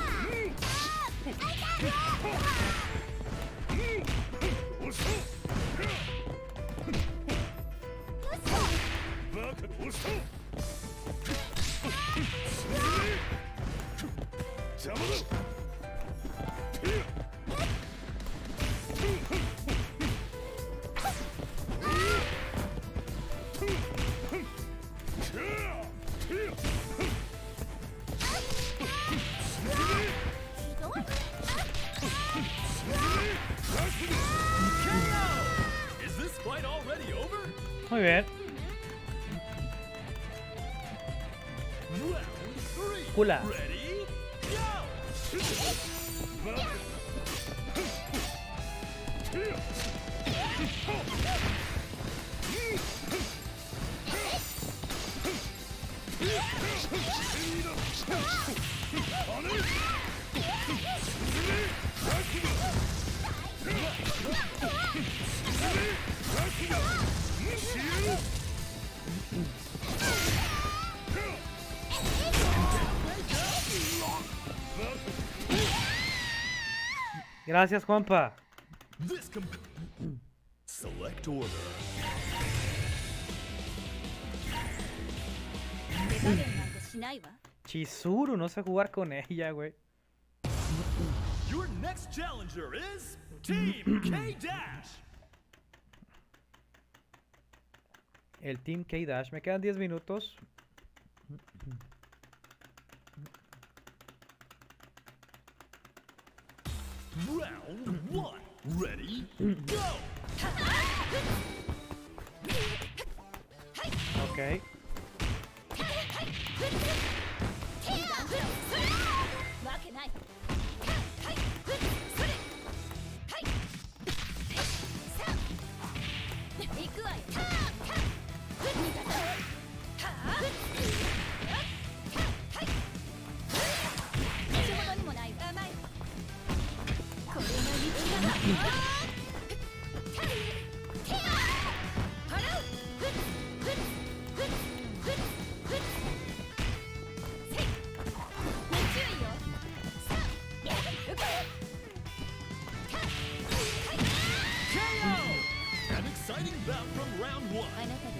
Is this fight already over? Muy bien. Round three. Hula. Ready, go! Gracias, Juanpa. This comp- Select order. Chizuru, no sé jugar con ella, güey. Your next challenger is Team K-Dash. El Team K-Dash. Me quedan diez minutos. Round one. Ready, go! Ok. An exciting bout from round one.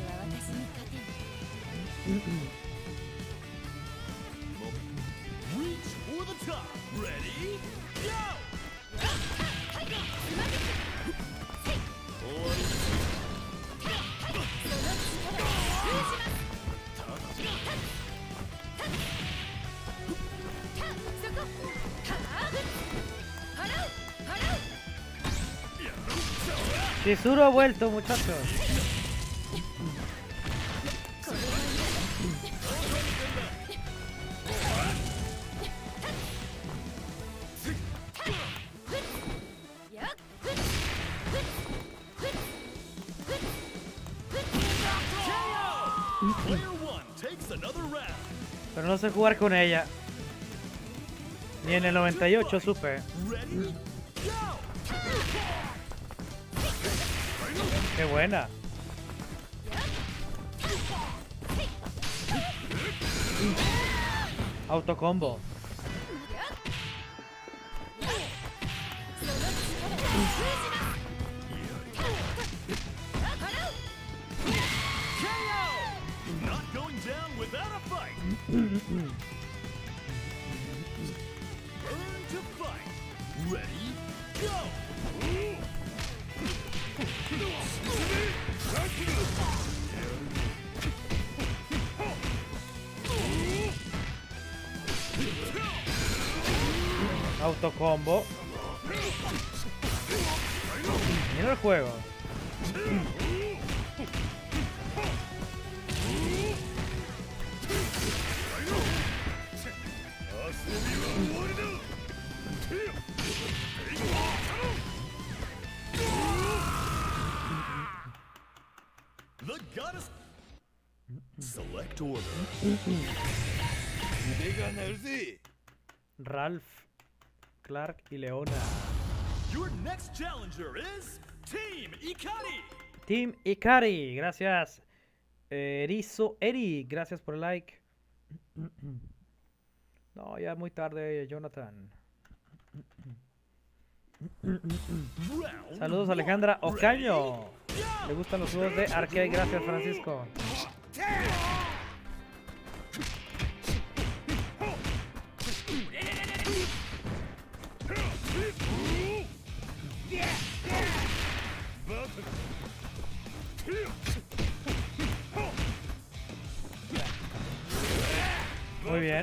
Reach for the top. Ready, go! Chizuru ha vuelto, muchachos. Player one takes another round. Pero no sé jugar con ella. Ni en el noventa y ocho supe. Ready, go! Qué buena. Autocombo. Not going down without a fight. Burn to fight. Ready, go. Autocombo. Mira el juego. The goddess. Select order. Ralph, Clark y Leona. Your next challenger is Team Ikari. Team Ikari, gracias. Erizo Eri, gracias por el like. No, ya es muy tarde, Jonathan. Saludos a Alejandra Ocaño. Le gustan los juegos de arcade, gracias Francisco. Muy bien.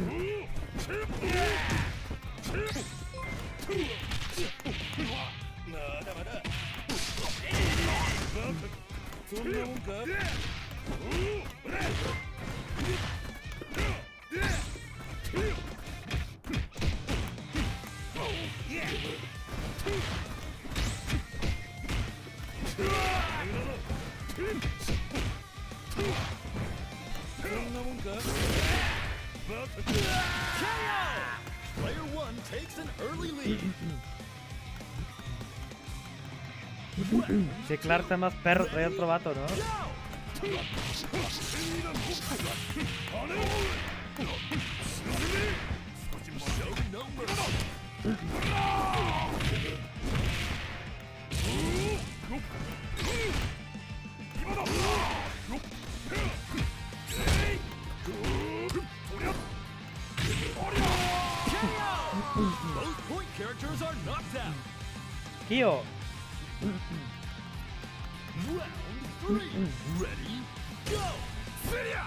Player one takes an early lead. Si Clark está más perro, trae otro vato, ¿no? Both point characters are knocked out. Kyo. Round three. Ready, go. Firia.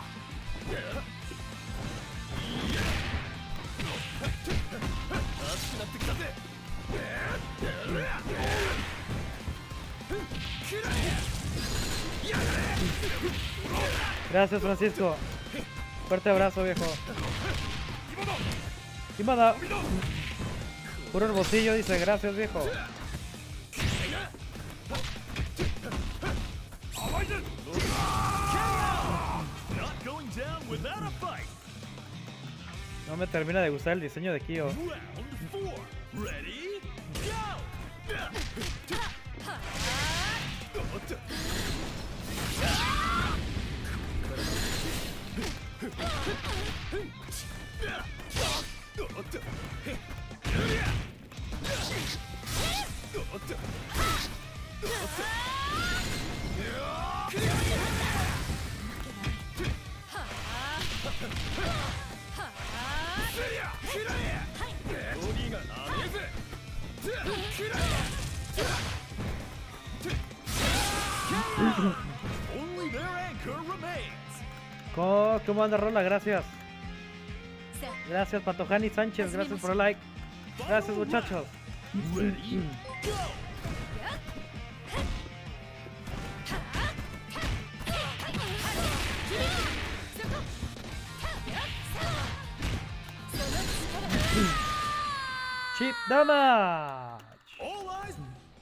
Gracias, Francisco. Fuerte abrazo, viejo. Kimada. Puro hermosillo dice, gracias, viejo. Not going down without a fight. No me termina de gustar el diseño de Kyo. Round four. Ready, go. Only their anchor remains. ¿Cómo, cómo anda Rola? Gracias. Gracias, Patojani Sánchez. Gracias por el like. Gracias, muchachos. Ready, go. Chip damage. All eyes.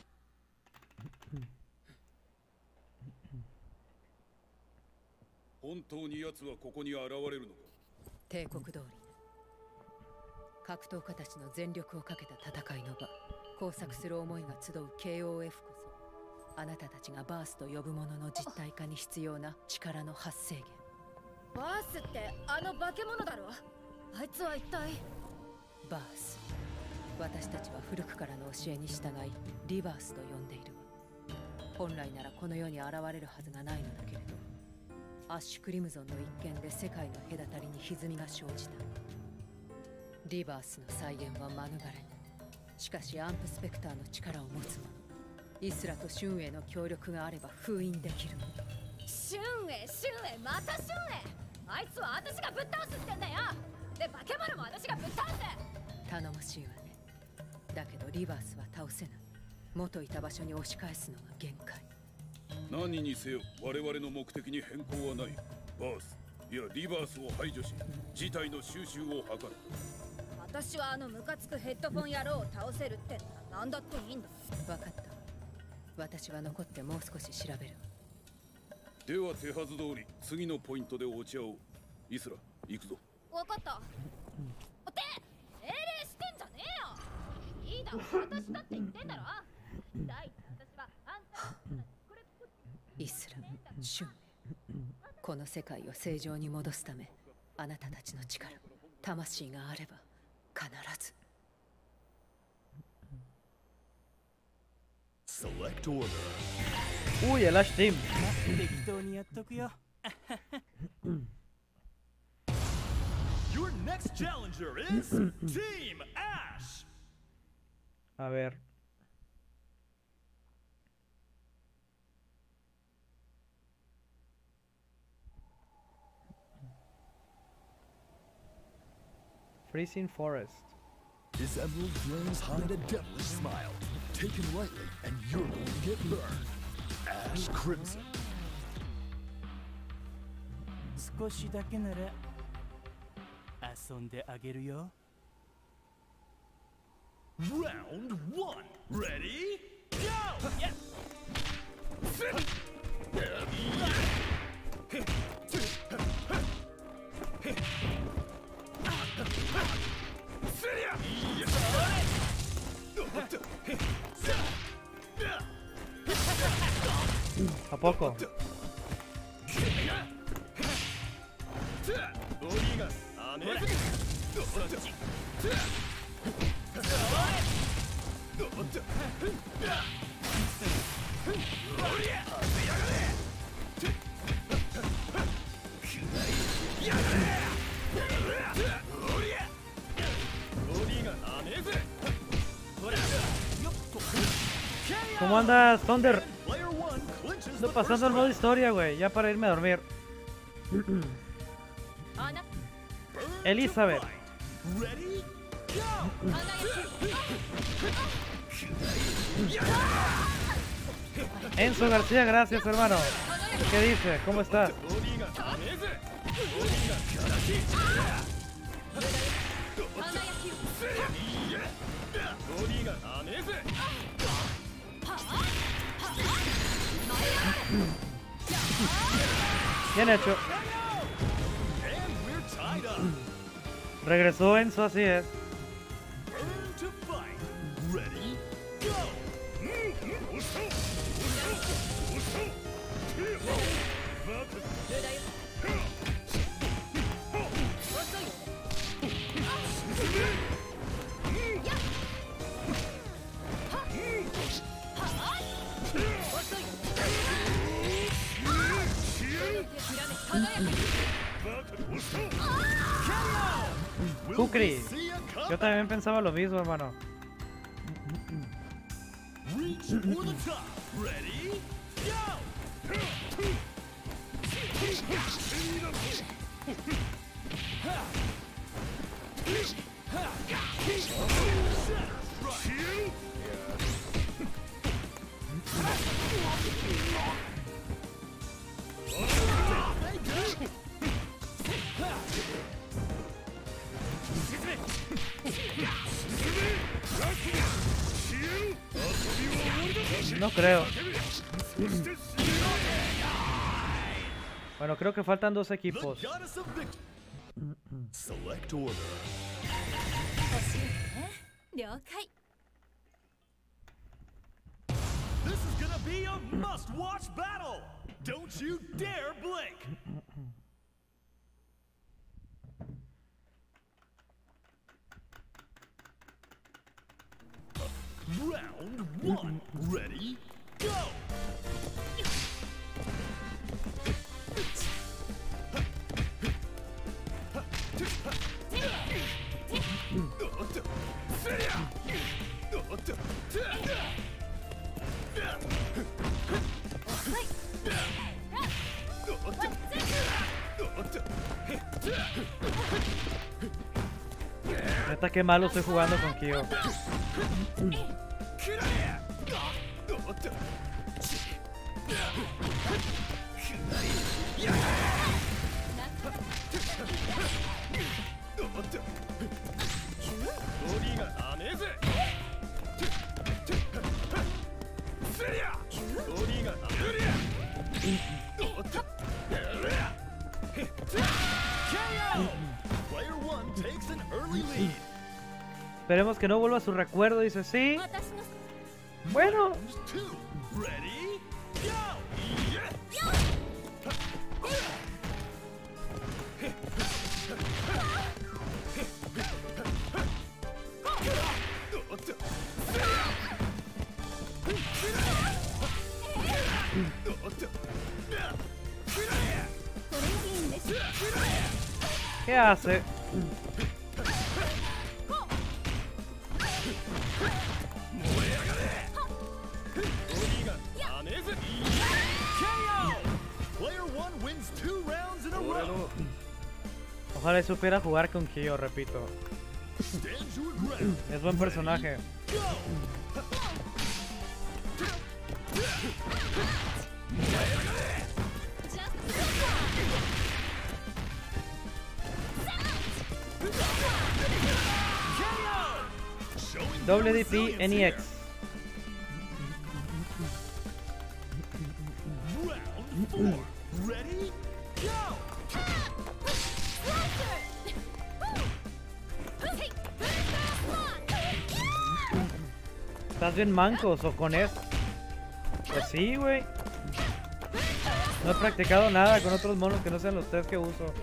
本当に奴はここに現れるのか。 帝国通り格闘家たちの全力をかけた戦いの場、交錯する思いが集う ケーオーエフ こそあなたたちがバースと呼ぶものの実体化に必要な力の発生源。 バースってあの化け物だろ。あいつは一体。 バース私たちは古くからの教えに従いリバースと呼んでいるわ。本来ならこの世に現れるはずがないのだけれど、アッシュクリムゾンの一件で世界の隔たりに歪みが生じた。リバースの再現は免れない。しかしアンプスペクターの力を持つ者、イスラとシュンエイの協力があれば封印できる。 シュンエイシュンエイまたシュンエイ、あいつは私がぶっ倒すってんだよ。で化け物も私がぶっ倒す。 頼もしいわね。だけどリバースは倒せない。元いた場所に押し返すのが限界。 何にせよ我々の目的に変更はない。バース、いやリバースを排除し事態の収拾を図る。 私はあのムカつくヘッドフォン野郎を倒せるってなら何だっていいんだ。 分かった。私は残ってもう少し調べる。 では手はず通り次のポイントで落ち合おう。イスラ行くぞ。 分かった。って命令してんじゃねえよ。いいだろ、私だって言ってんだろ。だい私はあんたこれイスラ、シュンエイ、この世界を正常に戻すため、あなたたちの力、魂があれば必ず。 Select order. Uy, el Ash Team. 適当にやっとくよ。 Your next challenger is Team Ash. A ver. Freezing Forest. This emerald flames hide a devilish smile. Taken lightly, and you're going to get burned. Ash Crimson. 少しだけなら遊んであげるよ。 Round one. Ready? Go! Yeah. ¿A poco? ¿Cómo andas, Thunder? Ando pasando el modo historia, güey, ya para irme a dormir. Elizabeth. Enzo García, gracias, hermano. ¿Qué dice? ¿Cómo estás? Bien hecho. Regresó Enzo, así es. Kukri, yo también pensaba lo mismo, hermano. No creo. Bueno, creo que faltan dos equipos. Select order. This is gonna be a must-watch battle. Don't you dare blink. Round one. Ready? Go! Neta, qué malo estoy jugando con Kyo. Player one takes an early lead. Esperemos que no vuelva a su recuerdo, dice sí. Bueno. Round two. Ready? Go! ¿Qué hace? Player one wins two rounds in a row. Ojalá y supiera jugar con Kyo, repito. Stand your ground. Es buen personaje. W D P N E X. Round four. Ready? Go! ¿Estás bien mancos o con eso? Pues sí, güey. No he practicado nada con otros monos que no sean los tres que uso.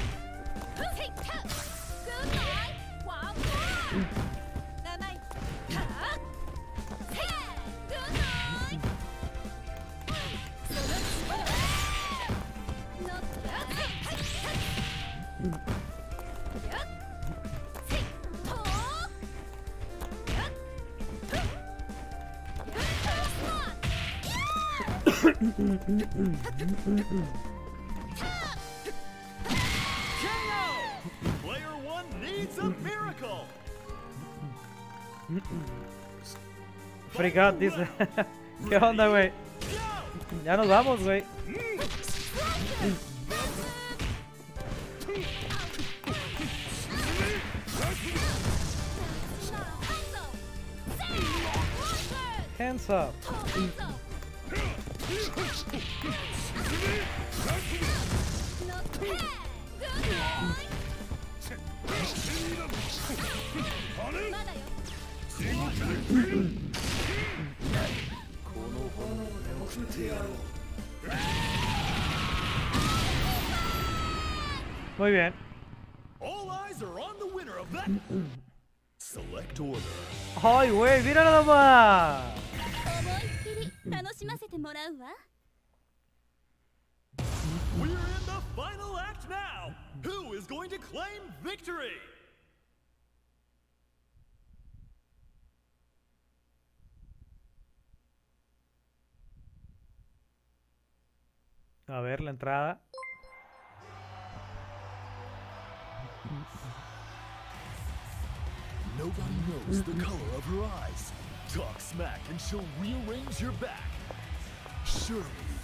Player one needs a miracle. Freak dice. ¿Qué onda, güey? Ya nos vamos, güey. Hands up. Muy bien. All eyes are on the winner of that. Select order. ¡Ay, güey! ¡Mira nada más! We're in the final act now. Who is going to claim victory? A ver la entrada. Nobody knows the color of her eyes. Talk smack and she'll rearrange your back. Surely.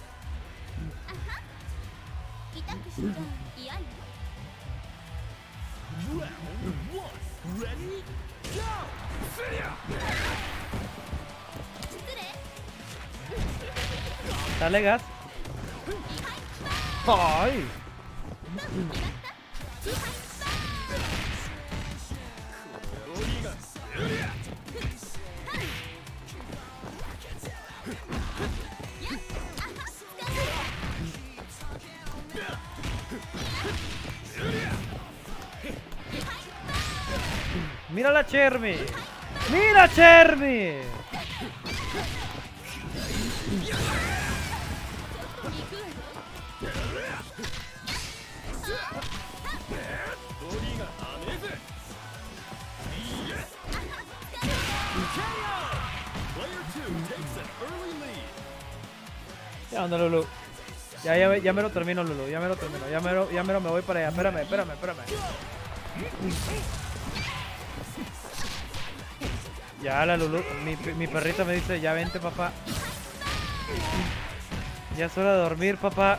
Round one. Ready? Go! Dale gas. ¡Ay! ¡Mira la Chermi! ¡Mira Chermi! Ya anda, Lulu. Ya, ya, ya me lo termino, Lulu. Ya me lo termino. Ya me lo, ya me lo me voy para allá. Espérame, espérame, espérame. Ya la Lulu, mi, mi perrita me dice, ya vente, papá. Ya es hora de dormir, papá.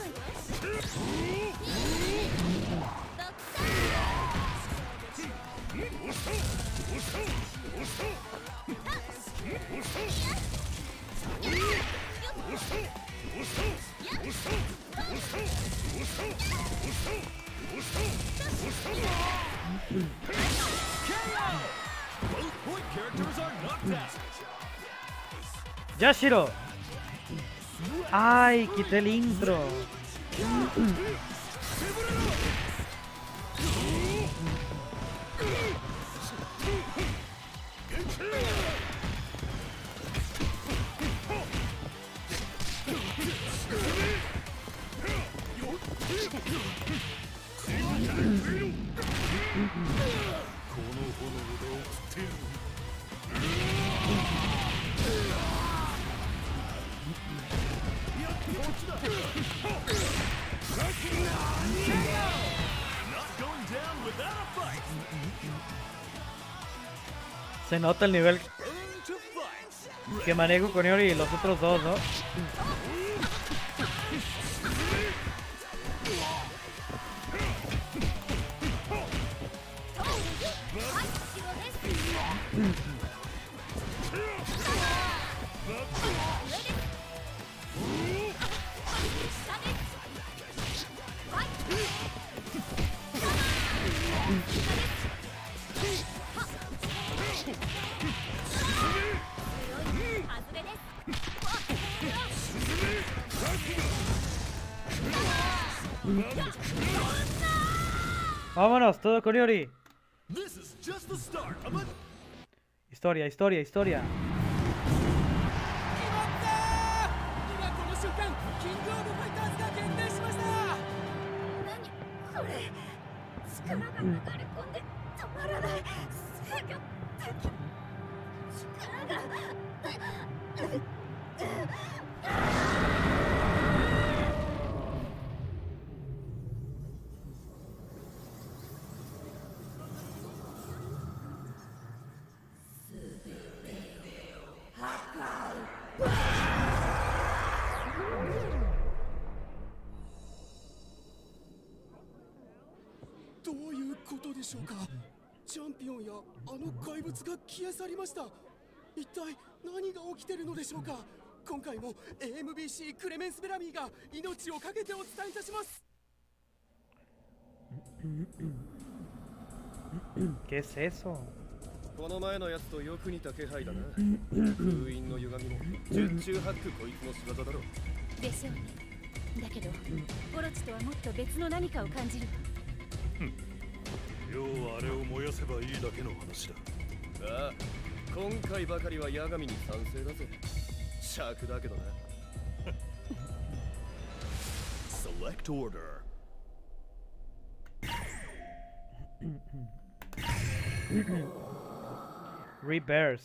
Yashiro. Ay, quité el intro. Se nota el nivel que manejo con Yori y los otros dos, ¿no? Vámonos, todo con Yori. Historia, historia, historia. ¿Qué es eso? この前のやつとよく似た気配だな。封印の歪みも十中八九こいつの仕業だろ。 でしょうね。だけど、オロチとはもっと別の何かを感じるわ。 要はあれを燃やせばいいだけの話だ。 ああ、今回ばかりは八神に賛成だぜ。尺だけどな。Select order. Rebirth.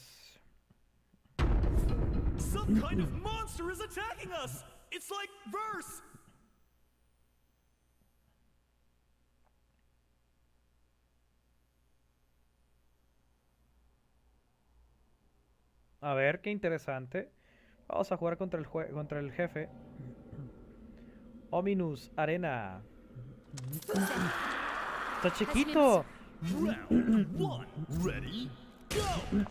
Some kind of monster is attacking us. It's like verse. A ver, qué interesante. Vamos a jugar contra el jue contra el jefe. Ominous Arena. Está chiquito. Round one. Ready? Go.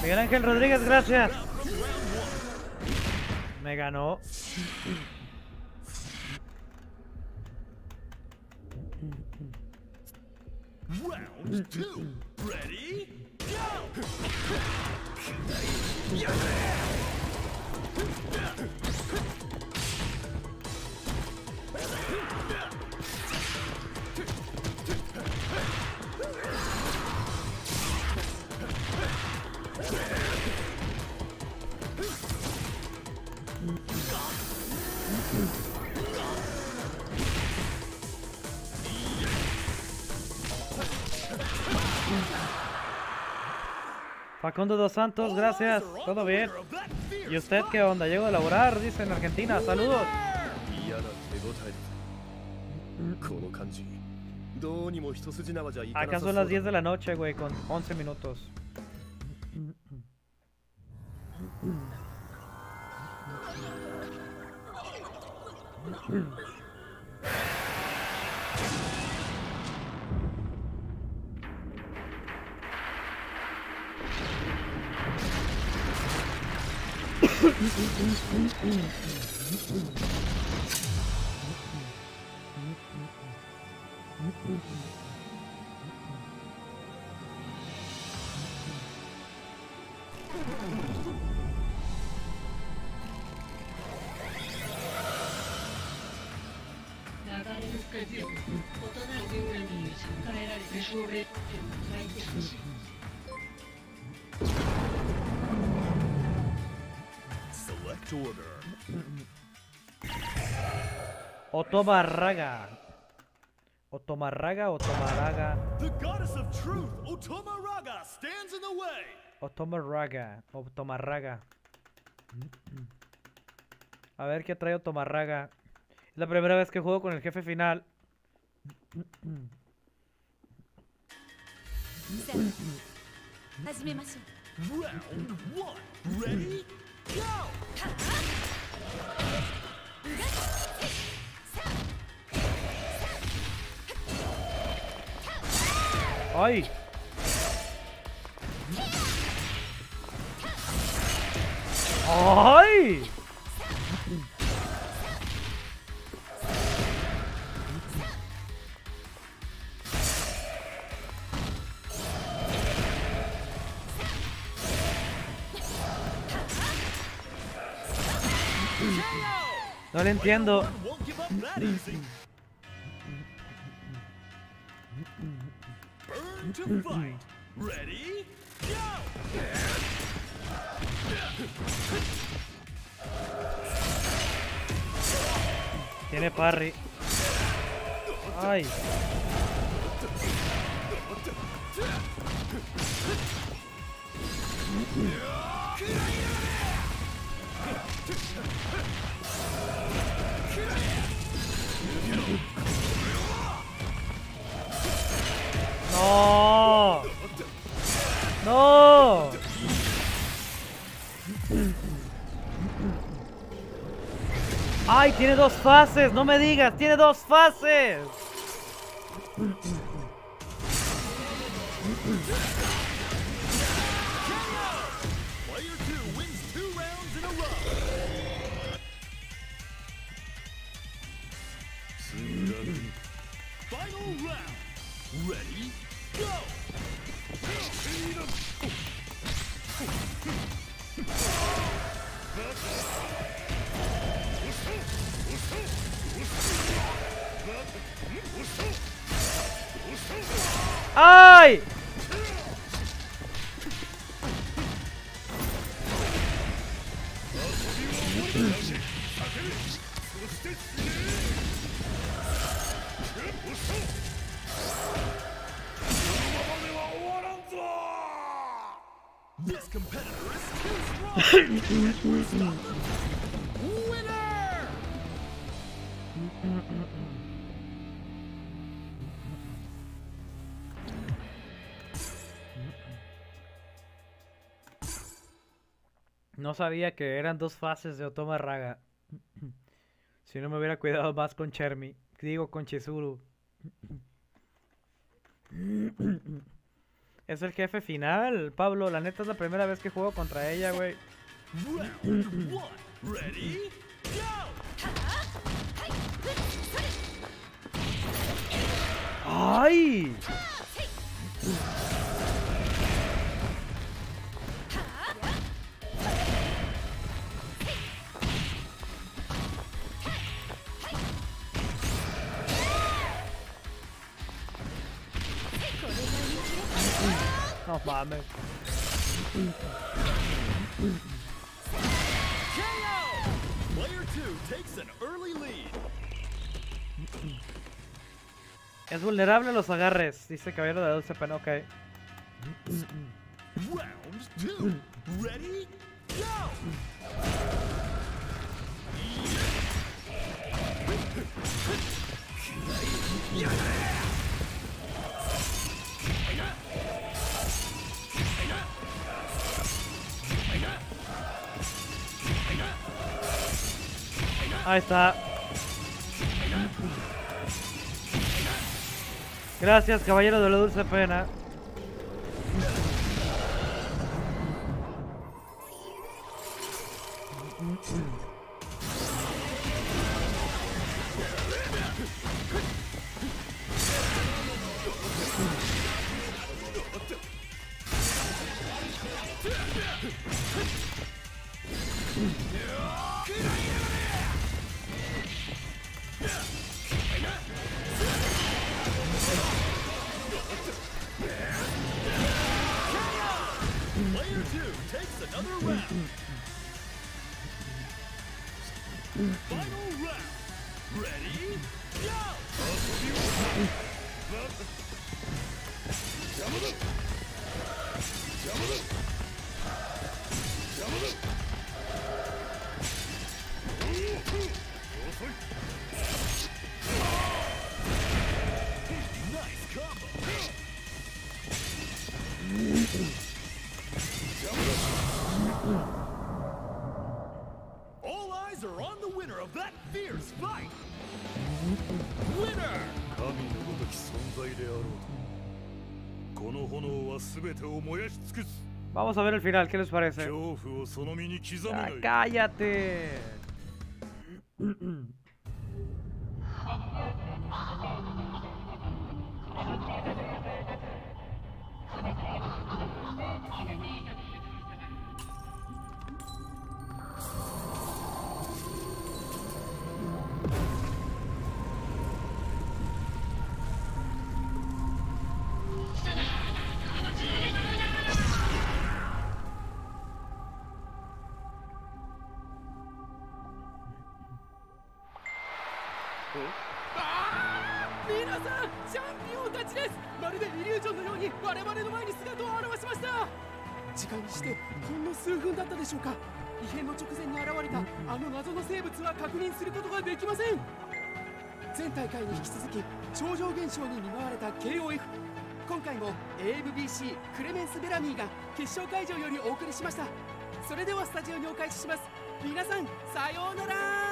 Miguel Ángel Rodríguez, gracias. Me ganó. Round two. Ready? Go! Facundo dos Santos, gracias. Todo bien. ¿Y usted qué onda? Llego a laborar, dice en Argentina. Saludos. Acá son las diez de la noche, güey, con once minutos. Select order. Otomarraga. Otomarraga, Otomaraga. The goddess of truth, Otomaraga, stands in the way. Otomarraga, Otomarraga. A ver qué trae Otomarraga. Es la primera vez que juego con el jefe final. Round one. Ready? Go! ¡Ay! ¡Ay! No le entiendo. Won't give up that easy. Burn to fight. Ready? Go! Tiene parry. Ay. No. No. Ay, tiene dos fases, no me digas, tiene dos fases. Player two wins two rounds in a row. Final round. Ready? Go! ¡Ay! This competitor is too strong. Winner! No sabía que eran dos fases de Otomarraga. Si no me hubiera cuidado más con Chermi. Digo, con Chizuru. Es el jefe final, Pablo. La neta es la primera vez que juego contra ella, güey. Round one. Ready? Go! ¡Ay! No mames. K O! Player two takes an early lead. Es vulnerable a los agarres, dice Caballero de Dulce Pena, ok. Round two. Ready? Go! Ahí está. Gracias, Caballero de la Dulce Pena. Player two takes another round. Final round. Ready? Nice combo. All eyes are on the winner of that fierce fight. Winner! 神のごとき存在であろうとこの炎は全てを燃やし尽くす Vamos a ver el final, ¿qué les parece? 恐怖をその身に刻むが Ah, いい cállate. ケーオーエフ 今回も エーエムビーシー クレメンス・ベラミーが決勝会場よりお送りしました。それではスタジオにお返しします。皆さんさようなら。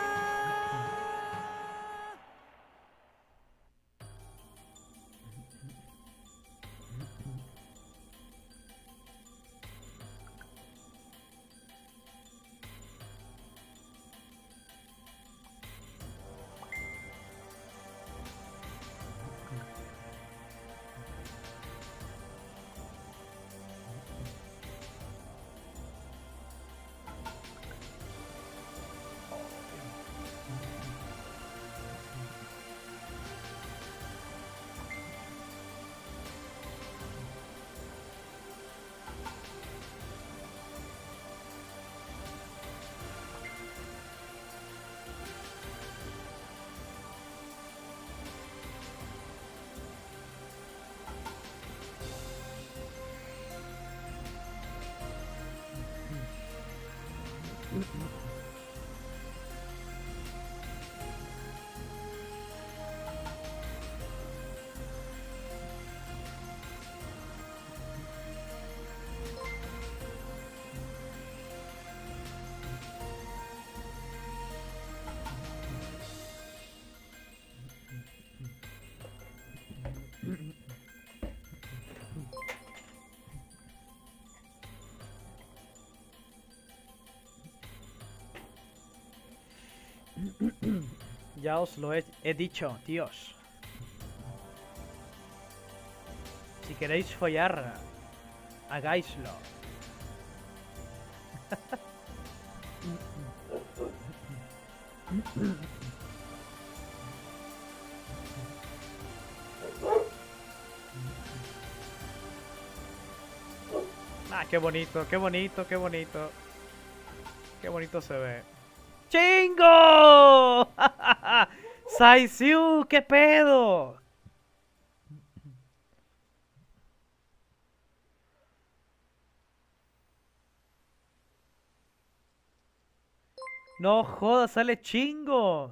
Ya os lo he, he dicho, tíos. Si queréis follar, hagáislo. Ah, qué bonito, qué bonito, qué bonito. Qué bonito se ve. ¡Chingo! ¡Saisiu! ¿Qué pedo? No jodas, sale Chingo.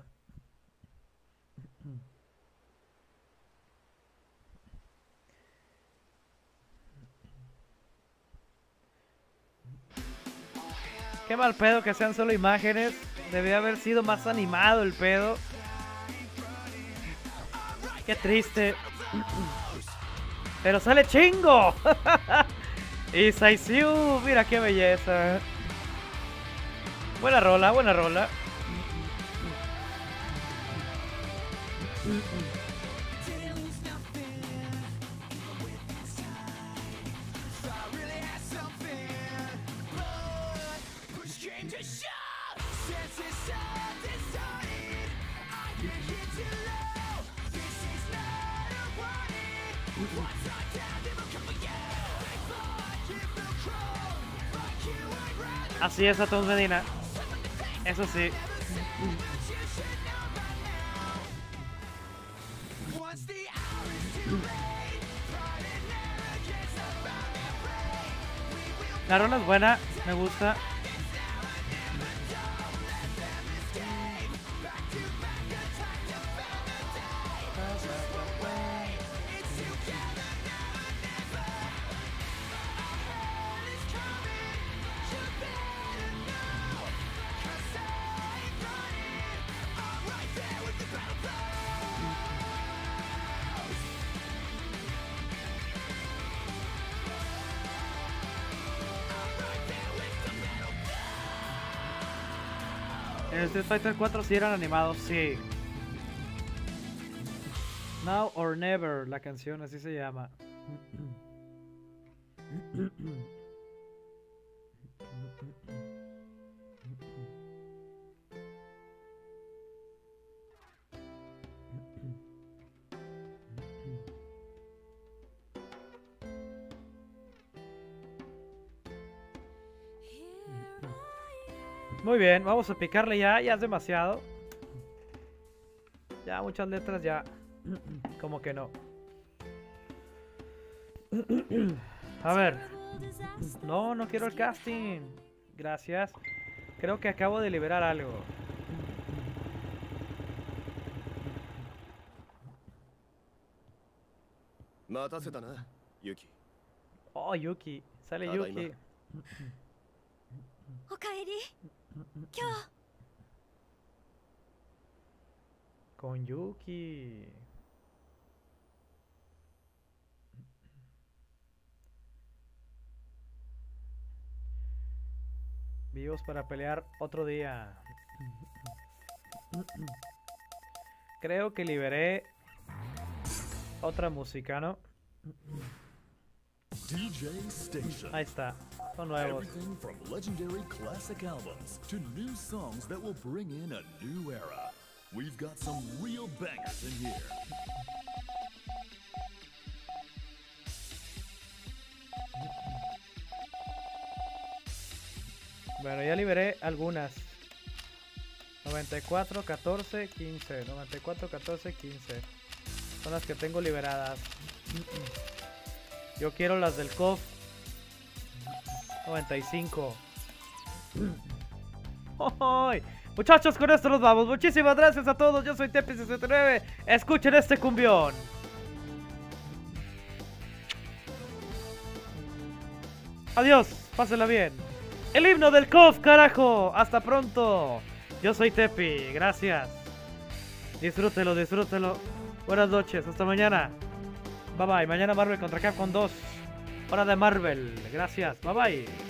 Qué mal pedo que sean solo imágenes. Debía haber sido más animado el pedo. Qué triste. Pero sale Chingo. Y Saisiu, mira qué belleza. Buena rola, buena rola. Así es, Atom Medina. Eso sí. La rola es buena, me gusta. En el Street Fighter cuatro sí eran animados, sí. Now or Never, la canción, así se llama. Muy bien, vamos a picarle ya, ya es demasiado. Ya muchas letras ya. Como que no. A ver. No, no quiero el casting. Gracias. Creo que acabo de liberar algo. Oh, Yuki. Sale Yuki. Con Yuki. Vivos para pelear otro día. Creo que liberé otra música, ¿no? D J Station. Ahí está. Son nuevos. Everything from legendary classic albums to new songs that will bring in a new era. We've got some real bangers in here. Bueno, ya liberé algunas. noventa y cuatro, catorce, quince. noventa y cuatro, catorce, quince. Son las que tengo liberadas. Yo quiero las del C O F. noventa y cinco. ¡Ay! Muchachos, con esto nos vamos. Muchísimas gracias a todos. Yo soy Tepi sesenta y nueve. Escuchen este cumbión. Adiós. Pásenla bien. El himno del C O F, carajo. Hasta pronto. Yo soy Tepi. Gracias. Disfrútelo, disfrútelo. Buenas noches. Hasta mañana. Bye bye. Mañana Marvel contra Capcom dos. Hora de Marvel. Gracias. Bye bye.